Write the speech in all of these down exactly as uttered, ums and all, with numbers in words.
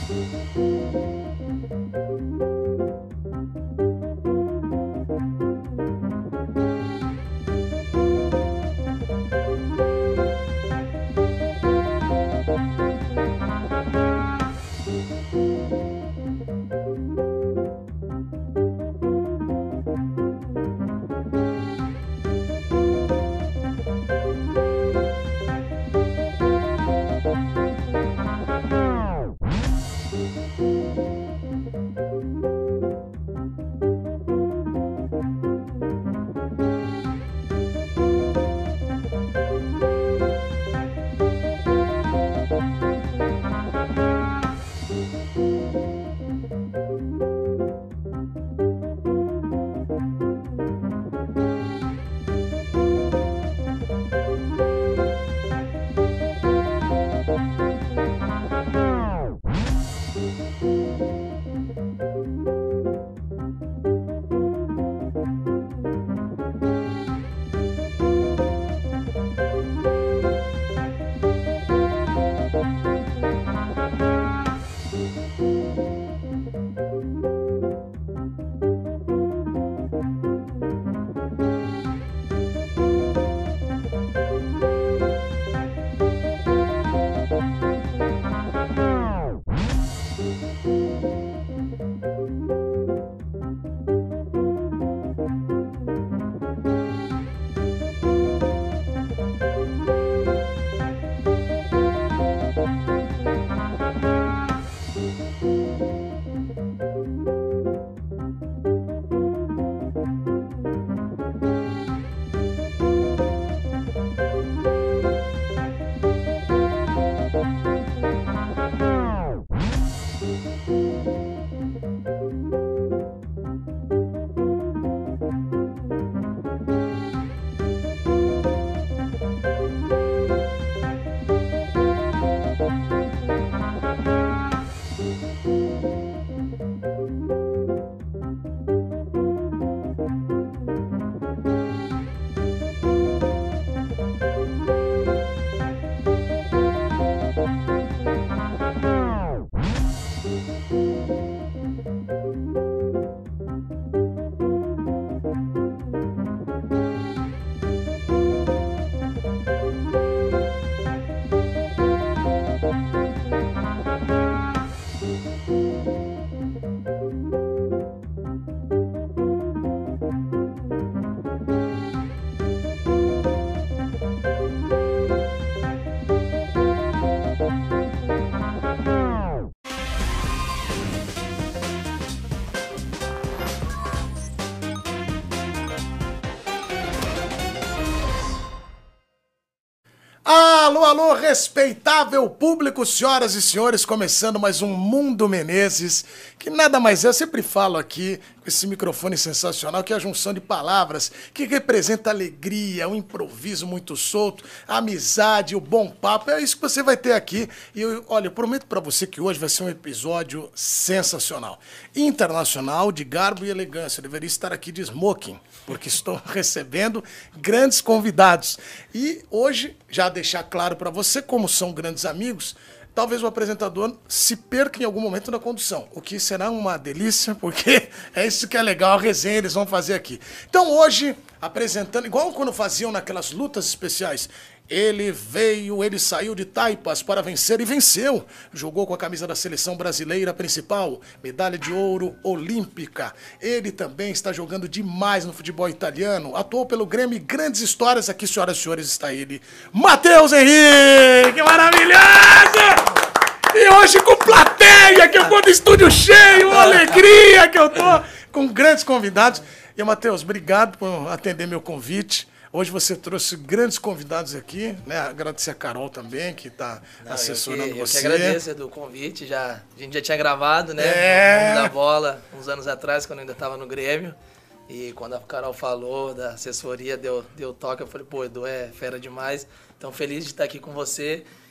Alô, alô, respeitável público, senhoras e senhores, começando mais um Mundo Menezes, que nada mais é, eu sempre falo aqui, com esse microfone sensacional, que é a junção de palavras que representa a alegria, o improviso muito solto, a amizade, o bom papo, é isso que você vai ter aqui. E eu, olha, eu prometo pra você que hoje vai ser um episódio sensacional, internacional, de garbo e elegância. Eu deveria estar aqui de smoking, porque estou recebendo grandes convidados. E hoje, já deixar claro para você, como são grandes amigos, talvez o apresentador se perca em algum momento na condução, o que será uma delícia, porque é isso que é legal, a resenha eles vão fazer aqui. Então hoje, apresentando, igual quando faziam naquelas lutas especiais, ele veio, ele saiu de Taipas para vencer e venceu. Jogou com a camisa da seleção brasileira principal, medalha de ouro olímpica. Ele também está jogando demais no futebol italiano. Atuou pelo Grêmio e grandes histórias. Aqui, senhoras e senhores, está ele, Matheus Henrique! Que maravilhoso! E hoje com plateia, que eu vou no estúdio cheio, uma alegria que eu tô com grandes convidados. E, Matheus, obrigado por atender meu convite. Hoje você trouxe grandes convidados aqui, né? Agradecer a Carol também, que está assessorando eu que, você. Eu que agradeço do convite, já, a gente já tinha gravado, né? É. Da bola, uns anos atrás, quando eu ainda estava no Grêmio. E quando a Carol falou da assessoria, deu, deu toque, eu falei, pô, Edu é fera demais. Então, feliz de estar aqui com você.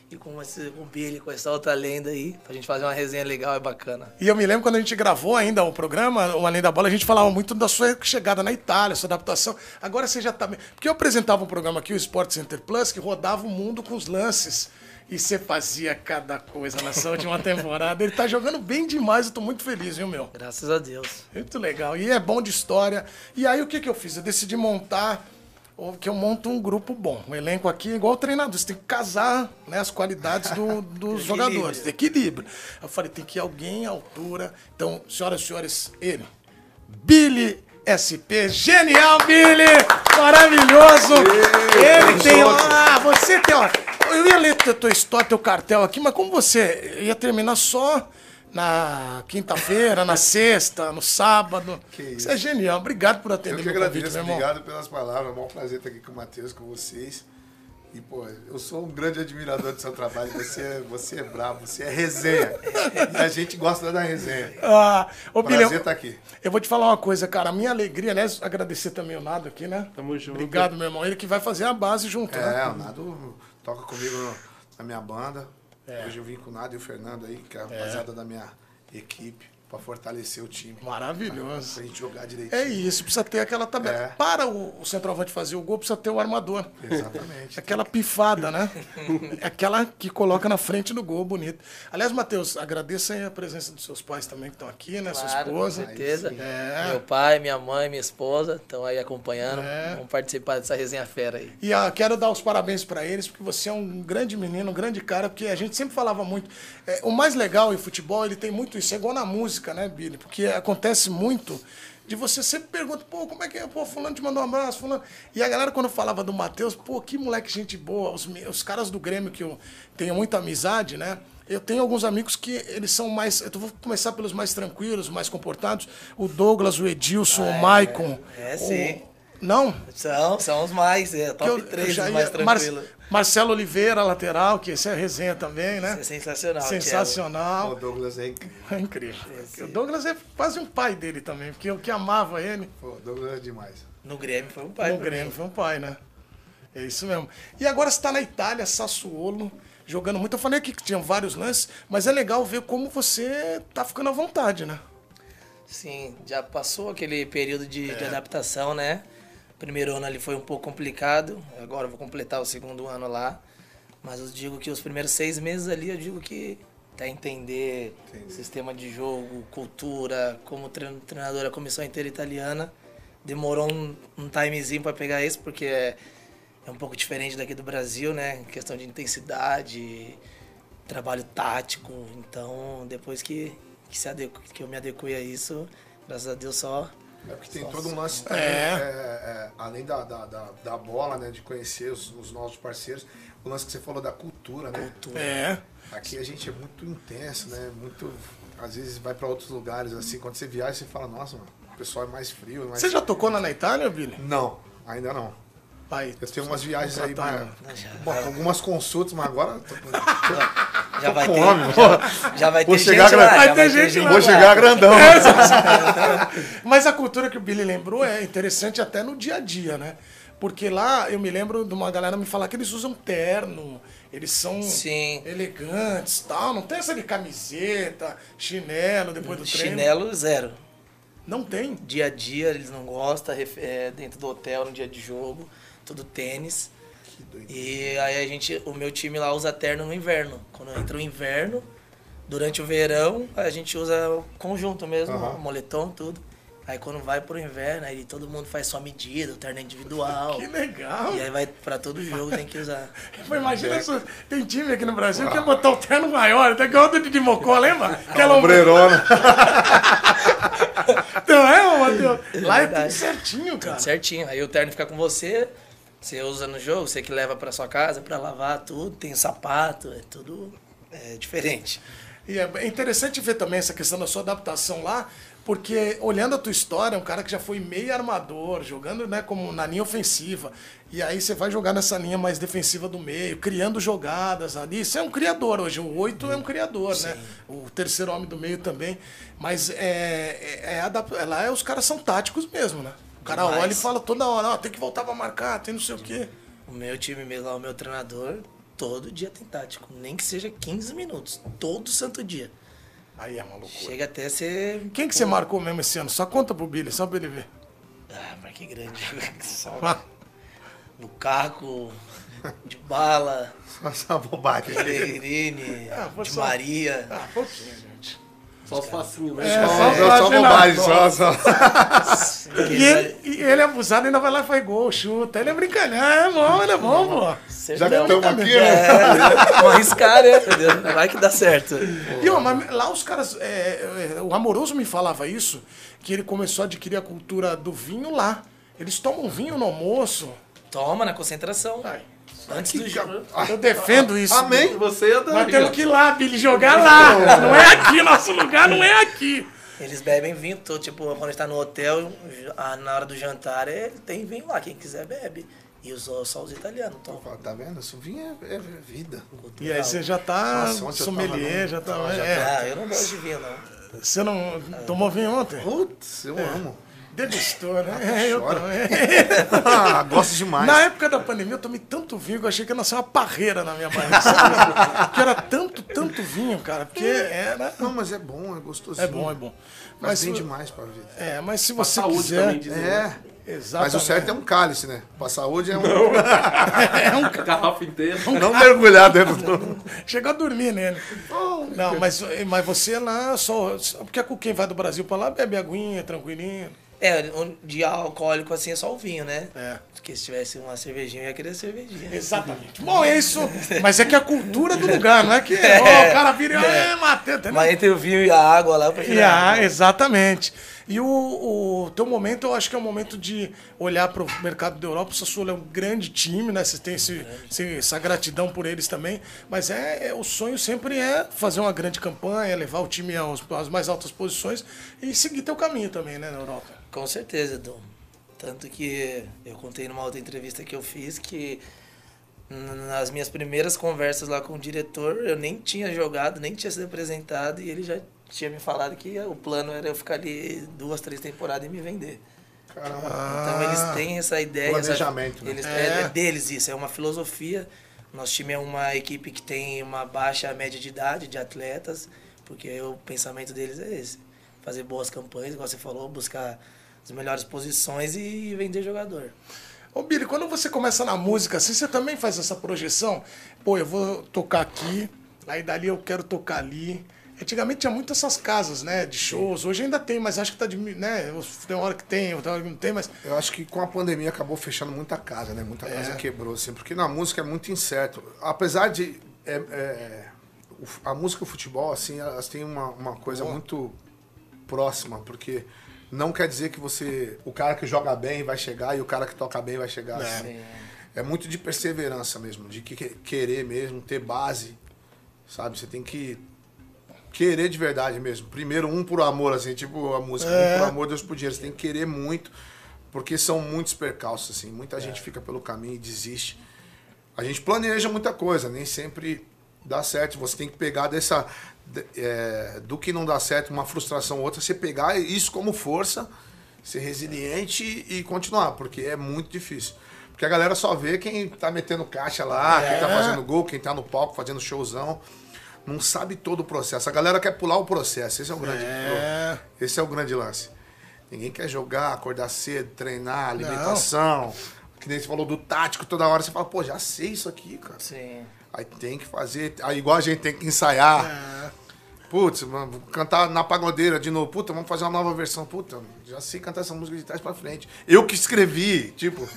e com, esse, com o Billy, com essa outra lenda aí, pra gente fazer uma resenha legal e bacana. E eu me lembro quando a gente gravou ainda o programa, o Além da Bola, a gente falava muito da sua chegada na Itália, sua adaptação. Agora você já tá... Porque eu apresentava um programa aqui, o Sport Center Plus, que rodava o mundo com os lances. E você fazia cada coisa nessa última temporada. Ele tá jogando bem demais, eu tô muito feliz, viu, meu? Graças a Deus. Muito legal. E é bom de história. E aí o que que eu fiz? Eu decidi montar... que eu monto um grupo bom. Um elenco aqui é igual o treinador. Você tem que casar, né, as qualidades do, dos jogadores. Tem equilíbrio. Eu falei, tem que ir alguém à altura. Então, senhoras e senhores, ele. Billy S P. Genial, Billy! Maravilhoso! Ei, ele tem... Ah, você tem... Ó, eu ia ler a tua história, teu cartel aqui, mas como você ia terminar só... na quinta-feira, na sexta, no sábado. Que isso. Isso é genial. Obrigado por atender Eu que meu convite, agradeço, meu irmão. obrigado pelas palavras. É um prazer estar aqui com o Matheus, com vocês. E, pô, eu sou um grande admirador do seu trabalho. Você é, você é bravo, você é resenha. E a gente gosta da resenha. Ah, ô, Prazer Billy, estar aqui. eu vou te falar uma coisa, cara. A minha alegria, né? Agradecer também o Nado aqui, né? Tamo junto. Obrigado, meu irmão. Ele que vai fazer a base junto, né? É, o Nado toca comigo no- na minha banda. Hoje eu vim com o Nado e o Fernando aí, que é a rapaziada da minha equipe, pra fortalecer o time. Maravilhoso. Pra gente jogar direitinho. É isso, precisa ter aquela tabela. É. Para o, o centroavante fazer o gol, precisa ter o armador. Exatamente. Aquela pifada, né? Aquela que coloca na frente do gol, bonito. Aliás, Matheus, agradeço aí a presença dos seus pais também que estão aqui, né? Sua Claro, esposa. com certeza. É. Meu pai, minha mãe, minha esposa estão aí acompanhando. É. Vamos participar dessa resenha fera aí. E ah, quero dar os parabéns para eles, porque você é um grande menino, um grande cara, porque a gente sempre falava muito. É, o mais legal em futebol, ele tem muito isso, é igual na música, né, Billy? Porque acontece muito de você sempre pergunta, pô, como é que é? Pô, fulano te mandou um abraço, fulano. E a galera, quando falava do Matheus, pô, que moleque gente boa. Os, me- os caras do Grêmio, que eu tenho muita amizade, né? Eu tenho alguns amigos que eles são mais... Eu vou começar pelos mais tranquilos, mais comportados. O Douglas, o Edilson, o Maicon. é, o- sim. Não? São, são os mais, é, Que eu- top três eu já os mais ia- Mar- tranquilos. Marcelo Oliveira, lateral, que esse é resenha também, né? Isso é sensacional. O Sensacional. Douglas aí, É incrível. O Douglas é quase um pai dele também, porque eu que amava ele pô, o Douglas é demais. Thiago. No Grêmio foi um pai. no pra Grêmio, mim. foi um pai, né? É isso mesmo. E agora você está na Itália, Sassuolo, jogando muito. Eu falei aqui que tinha vários lances, mas é legal ver como você tá ficando à vontade, né? Sim, já passou aquele período de, É. de adaptação, né? Primeiro ano ali foi um pouco complicado, agora eu vou completar o segundo ano lá. Mas eu digo que os primeiros seis meses ali, eu digo que até entender Entendi. sistema de jogo, cultura, como trein- treinador, a comissão inteira italiana, demorou um, um timezinho para pegar isso, porque é, é um pouco diferente daqui do Brasil, né? Questão de intensidade, trabalho tático. Então, depois que, que, se adequ, que eu me adequei a isso, graças a Deus só... É porque tem Só todo um assim. lance também, É. é, é, além da, da, da, da bola, né, de conhecer os, os novos parceiros, o lance que você falou da cultura, né? É. Aqui a gente é muito intenso, né? Muito, às vezes vai pra outros lugares, assim, quando você viaja, você fala, nossa, mano, o pessoal é mais frio. Mais... Você já tocou lá na Itália, Billy? Não, ainda não. Pai, Eu tenho umas viagens aí, contratar, mas, né? bom, algumas consultas, mas agora tô com- Já vai com ter, fome, já, já vai Vou ter chegar gente gra- lá. vai já ter gente lá. vou chegar grandão. Mas a cultura que o Billy lembrou é interessante até no dia a dia, né? Porque lá eu me lembro de uma galera me falar que eles usam terno, eles são Sim. elegantes tal. Não tem essa de camiseta, chinelo depois do treino. Chinelo zero. Não tem. Dia a dia eles não gostam, ref- é, dentro do hotel, no dia de jogo, tudo tênis. E aí a gente, o meu time lá usa terno no inverno. Quando entra o inverno, durante o verão, a gente usa o conjunto mesmo, Aham. moletom, tudo. Aí quando vai pro inverno, aí todo mundo faz sua medida, o terno é individual. Que legal. E aí vai pra todo jogo, tem que usar. Pô, imagina isso. Tem time aqui no Brasil que quer botar o terno maior, até que é outro de Mocó, lembra? Aquela Ombreirona. Então é, ô, Matheus? Lá é tudo verdade. certinho, cara. Certinho. Aí o terno fica com você, você usa no jogo, você que leva pra sua casa pra lavar tudo, tem sapato, é tudo é, diferente. E é interessante ver também essa questão da sua adaptação lá, porque olhando a tua história, é um cara que já foi meio armador, jogando, né, como na linha ofensiva. E aí você vai jogar nessa linha mais defensiva do meio, criando jogadas ali. Você é um criador hoje, o oito é um criador, né? O terceiro homem do meio também. Mas é, é, é adap- lá é, os caras são táticos mesmo, né? O cara Demais. olha e fala toda hora, ó, tem que voltar pra marcar, tem não sei o quê. O meu time mesmo lá, o meu treinador, todo dia tem tático. Nem que seja quinze minutos. Todo santo dia. Aí é uma loucura. Chega até a ser... Quem que você marcou mesmo esse ano? Só conta pro Billy, só pra ele ver. Ah, mas que grande. Só Lukaku, de bala, Só essa bobagem. Pellegrini, Ah, foi de só- Maria. Ah, pouquinho, gente. Só os facinhos, né? É, Só, só só, só fácil, bobagem, não. só, só. E ele, e ele abusado ainda vai lá e faz gol, chuta. Ele é brincadeira. É bom, ele é bom, pô. Já que Não, estamos aqui, é, né? vamos arriscar, né? Entendeu? Vai que dá certo. E, ó, mas lá os caras. é, é, o Amoroso me falava isso, que ele começou a adquirir a cultura do vinho lá. Eles tomam vinho no almoço. Toma na concentração. Ai, Antes do jogo. eu defendo isso. Amém. Você é da... Nós temos que ir lá, Billy, jogar lá. Não é aqui, nosso lugar não é aqui. Eles bebem vinho todo. Tipo, quando a gente tá no hotel, ah, na hora do jantar, é, tem vinho lá. Quem quiser bebe. E os, só os italianos tomam. Tá vendo? Isso vinho é, é vida. E aí você já tá Nossa, ontem eu sommelier, tava já tá. no- já é. Ah, eu não gosto de vinho, não. Você não tomou vinho ontem? Putz, eu amo. Degustou, né? É, eu chora. também. Ah, gosto demais. Na época da pandemia, eu tomei tanto vinho que eu achei que ia nascer uma parreira na minha barriga. sabe? Porque era tanto, tanto vinho, cara. Porque era. Não, mas é bom, é gostosinho. É bom, é bom. Mas Mas, tem se- demais pra vida. é, mas se Pra você saúde quiser. também, dizem. É. Exatamente. Mas o certo é um cálice, né? Pra saúde é um. É um A garrafa inteira. Não mergulhar dentro do. Chegou a dormir nele. Não, mas, mas você lá só. só- Porque com quem vai do Brasil pra lá bebe aguinha, tranquilinho. É, um- de alcoólico assim é só o vinho, né? É. Porque se tivesse uma cervejinha, eu ia querer cervejinha. Exatamente. Bom, é isso. Mas é que a cultura do lugar, não é que ó, o cara vira e é, Matheus, entendeu? Mas entre o vinho e a água lá, eu prefiro E, a ah, água. exatamente. E o, o teu momento, eu acho que é um momento de olhar para o mercado da Europa. O Sassuolo é um grande time, né? Você tem esse, esse- essa gratidão por eles também. Mas é, é- o sonho sempre é fazer uma grande campanha, levar o time aos, às mais altas posições e seguir teu caminho também, né, na Europa. Com certeza, Edu. Tanto que eu contei numa outra entrevista que eu fiz que n- nas minhas primeiras conversas lá com o diretor, eu nem tinha jogado, nem tinha sido apresentado, e ele já tinha me falado que o plano era eu ficar ali duas, três temporadas e me vender. Caramba. Então eles têm essa ideia. Planejamento, essa, né? eles, É. é. é deles isso, é uma filosofia. Nosso time é uma equipe que tem uma baixa média de idade de atletas, porque o pensamento deles é esse. Fazer boas campanhas, igual você falou, buscar as melhores posições e vender jogador. Ô, Billy, quando você começa na música, assim, você também faz essa projeção? Pô, eu vou tocar aqui, aí dali eu quero tocar ali. Antigamente tinha muitas essas casas, né, de shows. Hoje ainda tem, mas acho que tá de, né, tem hora que tem, outra hora que não tem, mas Eu acho que com a pandemia acabou fechando muita casa, né? Muita casa quebrou, assim, porque na música é muito incerto. Apesar de. é, é, o- a música e o futebol, assim, elas têm uma, uma coisa muito próxima, porque não quer dizer que você. O cara que joga bem vai chegar e o cara que toca bem vai chegar. assim. É muito de perseverança mesmo, de que, que- querer mesmo, ter base, sabe? Você tem que querer de verdade mesmo. Primeiro, um por amor, assim, tipo a música, um por amor, Deus por dinheiro. Você tem que querer muito, porque são muitos percalços, assim. Muita gente fica pelo caminho e desiste. A gente planeja muita coisa, nem sempre dá certo. Você tem que pegar dessa. de- é, do que não dá certo, uma frustração ou outra, você pegar isso como força, ser resiliente e continuar, porque é muito difícil. Porque a galera só vê quem tá metendo caixa lá, quem tá fazendo gol, quem tá no palco fazendo showzão. Não sabe todo o processo. A galera quer pular o processo. Esse é o grande, É. esse é o grande lance. Ninguém quer jogar, acordar cedo, treinar, alimentação. Que nem você falou do tático, toda hora você fala, pô, já sei isso aqui, cara. Sim. Aí tem que fazer, aí igual a gente tem que ensaiar. Putz, mano, vou cantar na pagodeira de novo. Puta, vamos fazer uma nova versão. Puta, já sei cantar essa música de trás pra frente. Eu que escrevi, tipo.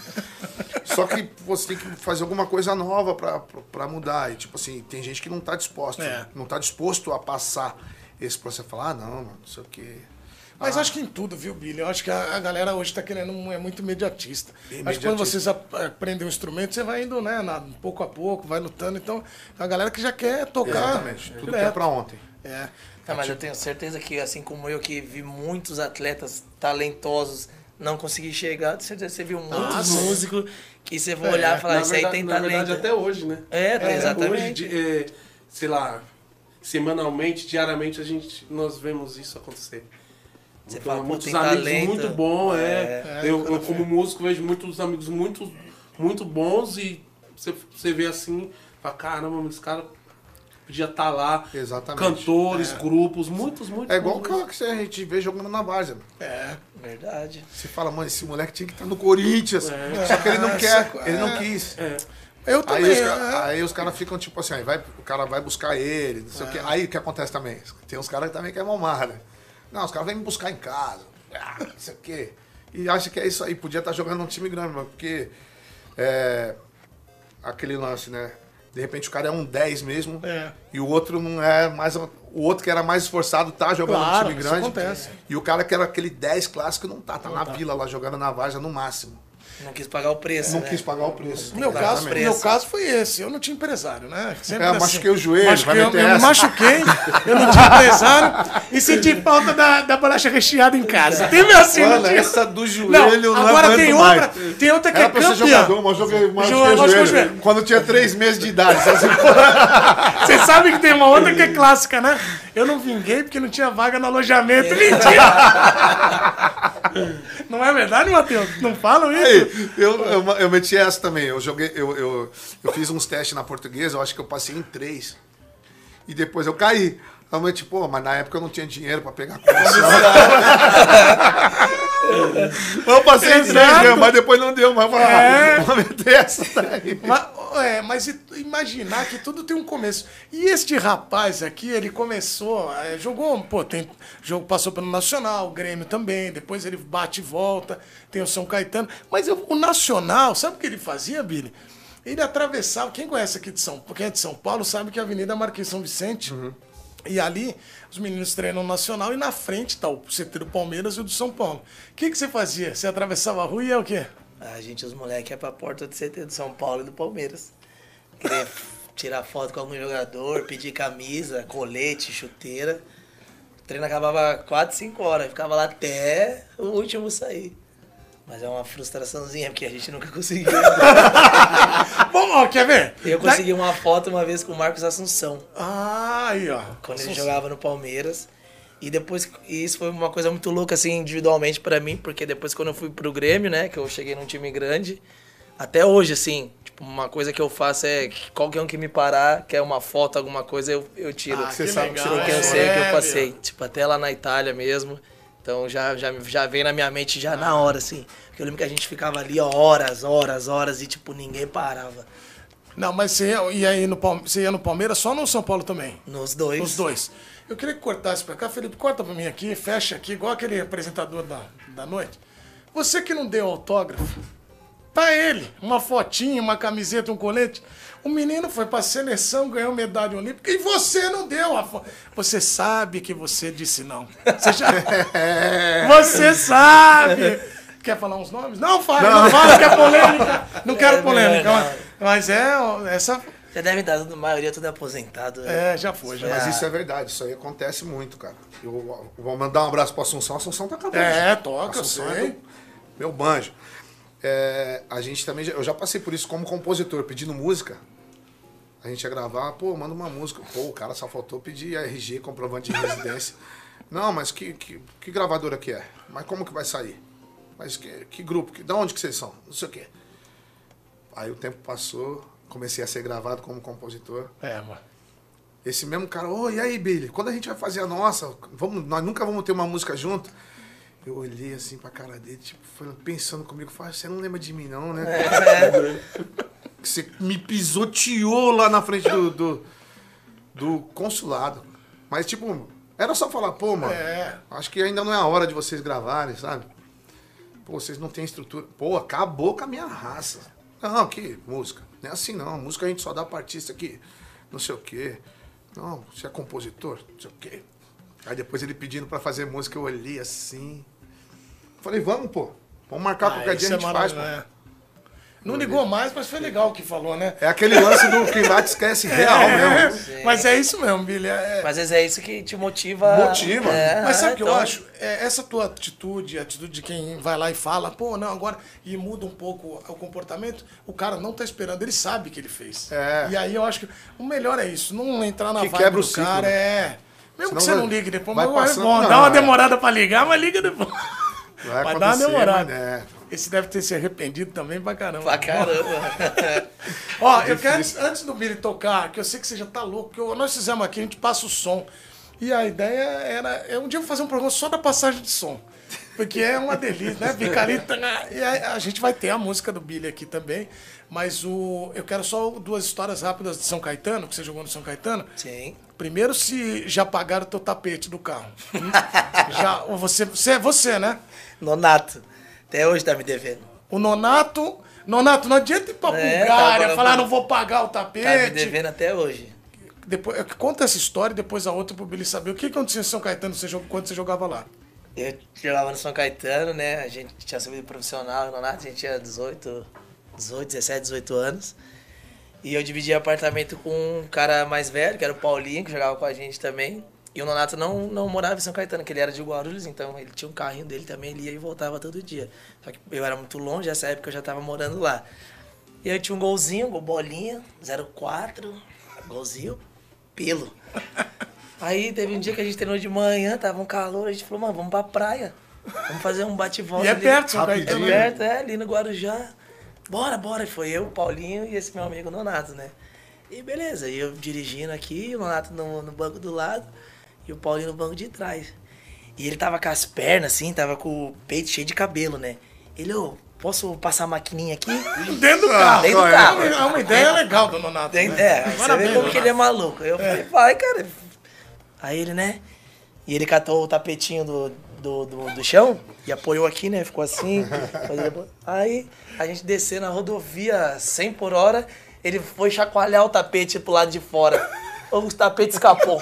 Só que você tem que fazer alguma coisa nova pra, pra, pra mudar. E, tipo assim, tem gente que não tá disposto, É. não tá disposto a passar esse processo. Falar, ah, não, mano, não sei o quê. Mas Ah. acho que em tudo, viu, Billy? Eu acho que a, a galera hoje tá querendo, um- é muito imediatista. Acho que quando Imediatista. vocês ap- aprendem um instrumento, você vai indo, né, na- pouco a pouco, vai lutando. Então, é a galera que já quer tocar. Exatamente. Tudo que é direto. pra ontem. É. Ah, mas eu tenho certeza que, assim como eu, que vi muitos atletas talentosos não conseguir chegar, de certeza você viu muitos Ah, sim. músicos que você vai olhar e falar, Na isso aí verdade, tem na verdade, talento. até hoje, né? É, Hoje, exatamente. de, é, sei lá, semanalmente, diariamente, a gente, nós vemos isso acontecer. Você Então, fala, pô, muitos tem amigos talento. muito bons, é. É, eu, eu, como músico, vejo muitos amigos muito, muito bons e você, você vê assim, Fala, caramba, esse cara podia estar lá. Exatamente. Cantores, É. grupos, muitos, muitos. É igual o muitos. cara que a gente vê jogando na várzea. É. Verdade. Você fala, mano, esse moleque tinha que estar no Corinthians. É. Só que ele não É, quer, só- ele não é. quis. É. Eu também. Aí os, é. ca- aí os caras ficam tipo assim, aí vai, o cara vai buscar ele, não sei É. o quê. Aí o que acontece também? Tem uns caras que também querem mamar, né? Não, os caras vêm me buscar em casa, ah, não sei o quê. E acha que é isso aí, podia estar jogando num time grande, mas porque é, aquele lance, né? De repente o cara é um dez mesmo, É. e o outro não é mais. O outro que era mais esforçado tá jogando Claro, num time isso grande. acontece. E o cara que era aquele dez clássico não tá, tá na vila lá jogando na várzea no máximo. Não quis pagar o preço, Não né? quis pagar o preço. No meu Pagar caso, os meu preços. caso foi esse. Eu não tinha empresário, né? Sempre É, assim. machuquei o joelho, Machuquei, vai eu, meter eu me essa. machuquei, eu não tinha empresário e senti falta da, da bolacha recheada em casa. Teve assim, Mano, não tinha. essa do Não, joelho não, agora aguento tem mais. outra, tem outra que Era é pra ser campeã. jogador, mas eu joguei, mas Jo- joguei o machucou o joelho. joelho. Quando eu tinha três meses de idade. Sabe? Você sabe que tem uma outra que é clássica, né? Eu não vinguei porque não tinha vaga no alojamento. Mentira! Não é verdade, Matheus? Não falam isso? Aí, eu, eu, eu meti essa também. Eu joguei, eu, eu, eu fiz uns testes na portuguesa, eu acho que eu passei em três. E depois eu caí. Aí eu meti, pô, mas na época eu não tinha dinheiro pra pegar comissão. Eu passei em três Exato. mesmo, mas depois não deu. Mas eu falei, É. ah, vou meter essa daí. Mas, é, mas i- imaginar que tudo tem um começo. E este rapaz aqui, ele começou, é, jogou, pô, tem, jogo, passou pelo Nacional, o Grêmio também, depois ele bate e volta, tem o São Caetano. Mas eu- o Nacional, sabe o que ele fazia, Billy? Ele atravessava, quem conhece aqui de São Paulo, quem é de São Paulo, sabe que a Avenida Marquês São Vicente. E ali, os meninos treinam no Nacional e na frente tá o C T do Palmeiras e o do São Paulo. O que, que você fazia? Você atravessava a rua e ia o quê? A gente, os moleques, é pra porta do C T do São Paulo e do Palmeiras. Querer tirar foto com algum jogador, pedir camisa, colete, chuteira. O treino acabava quatro, cinco horas. Ficava lá até o último sair. Mas é uma frustraçãozinha, porque a gente nunca conseguiu. Bom, ó, quer ver? Eu consegui uma foto uma vez com o Marcos Assunção, Ah, aí, ó. quando ele Assunção. jogava no Palmeiras. E depois, e isso foi uma coisa muito louca, assim, individualmente pra mim, porque depois quando eu fui pro Grêmio, né, que eu cheguei num time grande, até hoje, assim, tipo, uma coisa que eu faço é que qualquer um que me parar, quer uma foto, alguma coisa, eu, eu tiro. Ah, Você que sabe legal, que Porque eu é, sei o que eu é, passei. meu. Tipo, até lá na Itália mesmo. Então já, já, já vem na minha mente já na hora, assim. Porque eu lembro que a gente ficava ali ó, horas, horas, horas e, tipo, ninguém parava. Não, mas você ia, ia aí no, Palme- você ia no Palmeiras só ou no São Paulo também? Nos dois. Os dois. Eu queria que cortasse pra cá. Felipe, corta pra mim aqui, fecha aqui, igual aquele apresentador da, da noite. Você que não deu autógrafo, pra ele, uma fotinha, uma camiseta, um colete. O menino foi pra seleção, ganhou medalha olímpica e você não deu a foto. Você sabe que você disse não. Você, já... você sabe. Quer falar uns nomes? Não, fala, não, fala, que é polêmica. Não quero É, polêmica. não, Mas, mas é, ó, essa. Já devem estar, a maioria tudo aposentado. né? É, já foi, já. Mas Ah. isso é verdade, isso aí acontece muito, cara. Eu vou mandar um abraço pro Assunção, Assunção tá acabando. É, toca, eu Assunção sei. é do- meu banjo. É, a gente também, já- eu já passei por isso como compositor, pedindo música. A gente ia gravar, pô, manda uma música. Pô, o cara só faltou pedir R G, comprovante de residência. Não, mas que, que, que gravadora que é? Mas como que vai sair? Mas que, que grupo? Que, da onde que vocês são? Não sei o quê. Aí o tempo passou, comecei a ser gravado como compositor. É, mano. Esse mesmo cara, ô, e aí, Billy, quando a gente vai fazer a nossa? Vamos, nós nunca vamos ter uma música junto? Eu olhei assim pra cara dele, tipo, falando- pensando comigo, falei, você não lembra de mim não, né? Que você me pisoteou lá na frente do, do, do consulado. Mas, tipo, era só falar, pô, mano, É. acho que ainda não é a hora de vocês gravarem, sabe? Pô, vocês não têm estrutura. Pô, acabou com a minha raça. Não, que música? Não é assim não. Música a gente só dá pra artista que não sei o quê. Não, você é compositor, não sei o quê. Aí depois ele pedindo pra fazer música, eu olhei assim. Falei, vamos, pô. Vamos marcar Ah, qualquer dia, isso a é gente faz, pô. maravilhoso, é. Não ligou mais, mas foi legal o que falou, né? É aquele lance do que lá te esquece real É, mesmo. mas é isso mesmo, Billy. é- Mas às vezes é isso que te motiva. Motiva. É, Mas sabe o que eu então, acho? É, essa tua atitude, a atitude de quem vai lá e fala, pô, não, agora, e muda um pouco o comportamento, o cara não tá esperando, ele sabe que ele fez. É. E aí eu acho que o melhor é isso, não entrar na Que vibe quebra do o ciclo, cara, né? é... Mesmo que Senão você vai- não ligue depois, vai mas é passando- bom, não, dá uma é. demorada pra ligar, mas liga depois. Vai, Vai dar uma acontecer, demorada. mas é. Esse deve ter se arrependido também pra caramba. Pra caramba. Ó, eu quero, antes, antes do Billy tocar, que eu sei que você já tá louco, que eu- nós fizemos aqui, a gente passa o som. E a ideia era, é um dia eu vou fazer um programa só da passagem de som. Porque é uma delícia, né? Fica ali, tá, e a, a gente vai ter a música do Billy aqui também. Mas o, eu quero só duas histórias rápidas de São Caetano, que você jogou no São Caetano. Sim. Primeiro, se já pagaram o teu tapete do carro. já, você, você é você, né? Nonato. Até hoje tá me devendo. O Nonato... Nonato, não adianta ir pra É, Bulgária, tá, falar, tá. não vou pagar o tapete. Tá me devendo até hoje. Depois, conta essa história e depois a outra pro Billy saber. O que aconteceu em São Caetano você jogou, quando você jogava lá? Eu jogava no São Caetano, né? A gente tinha subido profissional, no Nonato, a gente tinha dezoito, dezoito, dezessete, dezoito anos. E eu dividia apartamento com um cara mais velho, que era o Paulinho, que jogava com a gente também. E o Nonato não, não morava em São Caetano, que ele era de Guarulhos, então ele tinha um carrinho dele também, ele ia e voltava todo dia. Só que eu era muito longe, nessa época eu já tava morando lá. E aí eu tinha um golzinho, gol bolinha, zero quatro, golzinho, pelo. Aí teve um dia que a gente treinou de manhã, tava um calor, a gente falou, mano, vamos pra praia. Vamos fazer um bate-volta E é ali. perto, São É Caetano. né? perto, é, ali no Guarujá. Bora, bora. E foi eu, o Paulinho e esse meu amigo Nonato, né? E beleza, e eu dirigindo aqui, o Nonato no, no banco do lado e o Paulinho no banco de trás. E ele tava com as pernas assim, tava com o peito cheio de cabelo, né? Ele, ô, posso passar a maquininha aqui? Dentro do carro. Dentro do É carro. uma- É uma ideia legal do Nonato. Dentro- né? É, aí você Parabéns, vê como que ele é Nonato. maluco. Eu falei, vai, cara. Aí ele, né? E ele catou o tapetinho do, do, do, do chão e apoiou aqui, né? Ficou assim. Aí a gente desceu na rodovia cem por hora, ele foi chacoalhar o tapete pro lado de fora. O tapete escapou.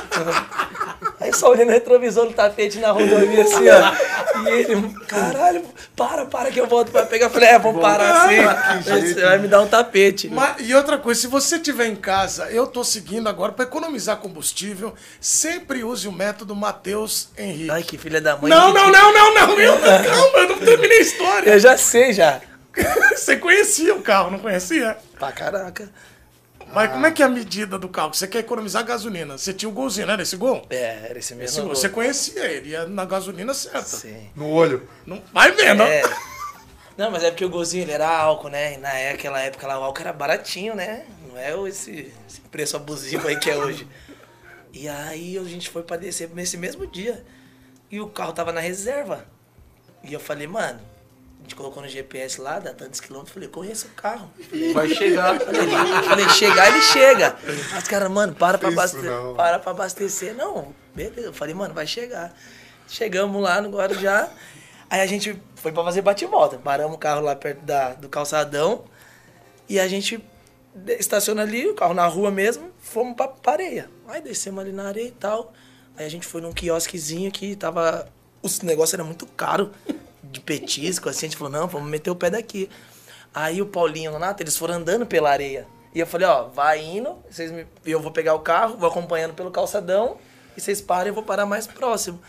Aí só olhando no retrovisor do tapete na rodovia assim, ó. E ele, caralho, para, para que eu volto pra pegar. Eu falei, é, vamos parar assim. Você vai me dar um tapete. Mas- e outra coisa, se você estiver em casa, eu tô seguindo agora para economizar combustível, sempre use o método Matheus Henrique. Ai, que filha da mãe. não, que não, te- não, não, não, eu, calma, eu não terminei a história. Eu já sei, já. Você conhecia o carro, não conhecia? Pra caraca. Mas como é que é a medida do carro? Você quer economizar gasolina. Você tinha o golzinho, né? Nesse gol? É, era esse Esse mesmo. gol. gol. Você conhecia ele, ia na gasolina certa. Sim. No olho. Não, vai vendo. É. Não, mas é porque o golzinho ele era álcool, né? E naquela época lá o álcool era baratinho, né? Não é esse, esse preço abusivo aí que é hoje. E aí a gente foi pra descer nesse mesmo dia. E o carro tava na reserva. E eu falei, mano, a gente colocou no G P S lá, dá tantos quilômetros. Falei, conheço o carro. Vai chegar. Falei, falei, chegar, ele chega. Mas, cara, mano, para pra, Isso abaste- não. para pra abastecer. Não, beleza. Eu falei, mano, vai chegar. Chegamos lá no Guarujá. Aí a gente foi pra fazer bate-volta. Paramos o carro lá perto da, do calçadão. E a gente estaciona ali, o carro na rua mesmo. Fomos pra, pra areia. Aí descemos ali na areia e tal. Aí a gente foi num quiosquezinho que tava... Os negócios eram muito caro. De petisco, assim, a gente falou, não, vamos meter o pé daqui. Aí o Paulinho e o Nonato, eles foram andando pela areia. E eu falei, ó, vai indo, vocês me... eu vou pegar o carro, vou acompanhando pelo calçadão, e vocês param e eu vou parar mais próximo.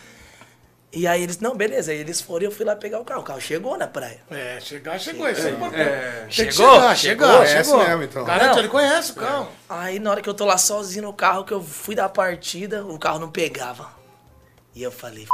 E aí eles, não, beleza, aí eles foram e eu fui lá pegar o carro. O carro chegou na praia. É, chegar, chegou. Isso é importante. É. Tem que Chegou? chegar, Chegou. chegar, Conhece chegou. mesmo, então. Garante, Não. ele conhece o carro. Aí na hora que eu tô lá sozinho no carro, que eu fui dar a partida, o carro não pegava. E eu falei,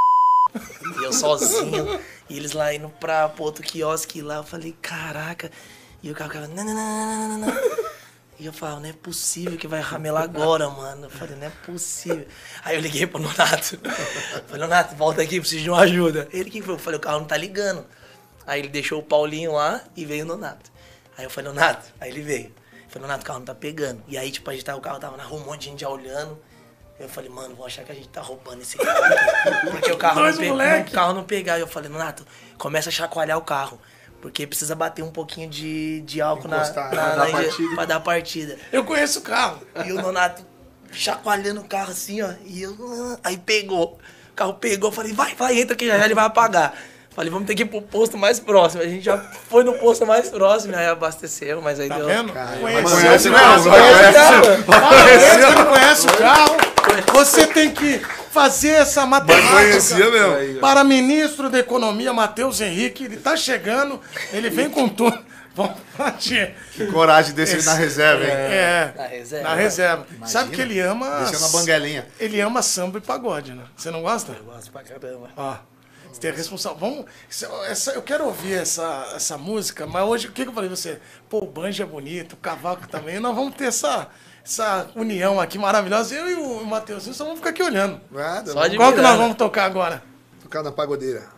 e eu sozinho, e eles lá indo pra, pro outro quiosque lá, eu falei, caraca. E o carro ficava, não, não, não, não, não, não. E eu falava, não é possível que vai ramelar agora, mano. Eu falei, não é possível. Aí eu liguei pro Nonato. Falei, Nonato, volta aqui, preciso de uma ajuda. Ele, que foi? Eu falei, o carro não tá ligando. Aí ele deixou o Paulinho lá e veio o Nonato. Aí eu falei, Nonato, aí ele veio. Eu falei, Nonato, o carro não tá pegando. E aí, tipo, a gente tava, o carro tava na rua, um monte de gente já olhando. Eu falei, mano, vou achar que a gente tá roubando esse carro aqui. Porque o carro, não, Dois pe... moleque. o carro não pegar. E eu falei, Nonato, começa a chacoalhar o carro. Porque precisa bater um pouquinho de, de álcool na, Encostar, na, pra na dar inje- partida. pra dar partida. Eu conheço o carro. E o Nonato chacoalhando o carro assim, ó. E eu. ah, Aí pegou. O carro pegou, eu falei, vai, vai, entra que já já ele vai apagar. Falei, vamos ter que ir pro posto mais próximo. A gente já foi no posto mais próximo, aí abasteceu, mas aí Tá deu. vendo? Cara, Conhece, mas conhece, conhece conhece, mesmo, conhece. conhece. Parabéns, você não conhece o carro. Você tem que fazer essa matemática. Conhecia mesmo. Aí, ó. Para ministro da Economia, Matheus Henrique, ele tá chegando, ele vem com tudo. Vamos partir. Que coragem de descer na reserva, hein? É, Na reserva. na reserva. Sabe que ele ama... Desceu na banguelinha. Ele ama samba e pagode, né? Você não gosta? Eu gosto pra caramba. Ó, Você tem a responsabilidade. Vamos. Essa, eu quero ouvir essa, essa música, mas hoje, o que, que eu falei pra você? Pô, o banjo é bonito, o cavaco também. Nós vamos ter essa, essa união aqui maravilhosa. Eu e o Matheusinho só vamos ficar aqui olhando. Nada, Só de Qual que mirar, nós né? vamos tocar agora? tocar na pagodeira.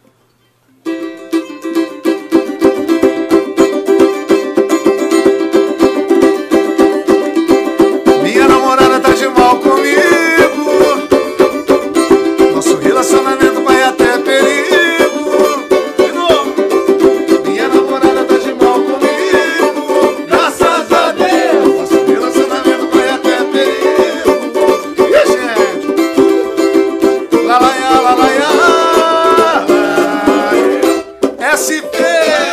Minha namorada tá de mal comigo. Nosso relacionamento vai até perigo. De novo. Minha namorada tá de mal comigo. Graças a Deus. Nosso relacionamento vai até perigo. E a gente? Lá, lá, lá, lá, lá, lá. S P.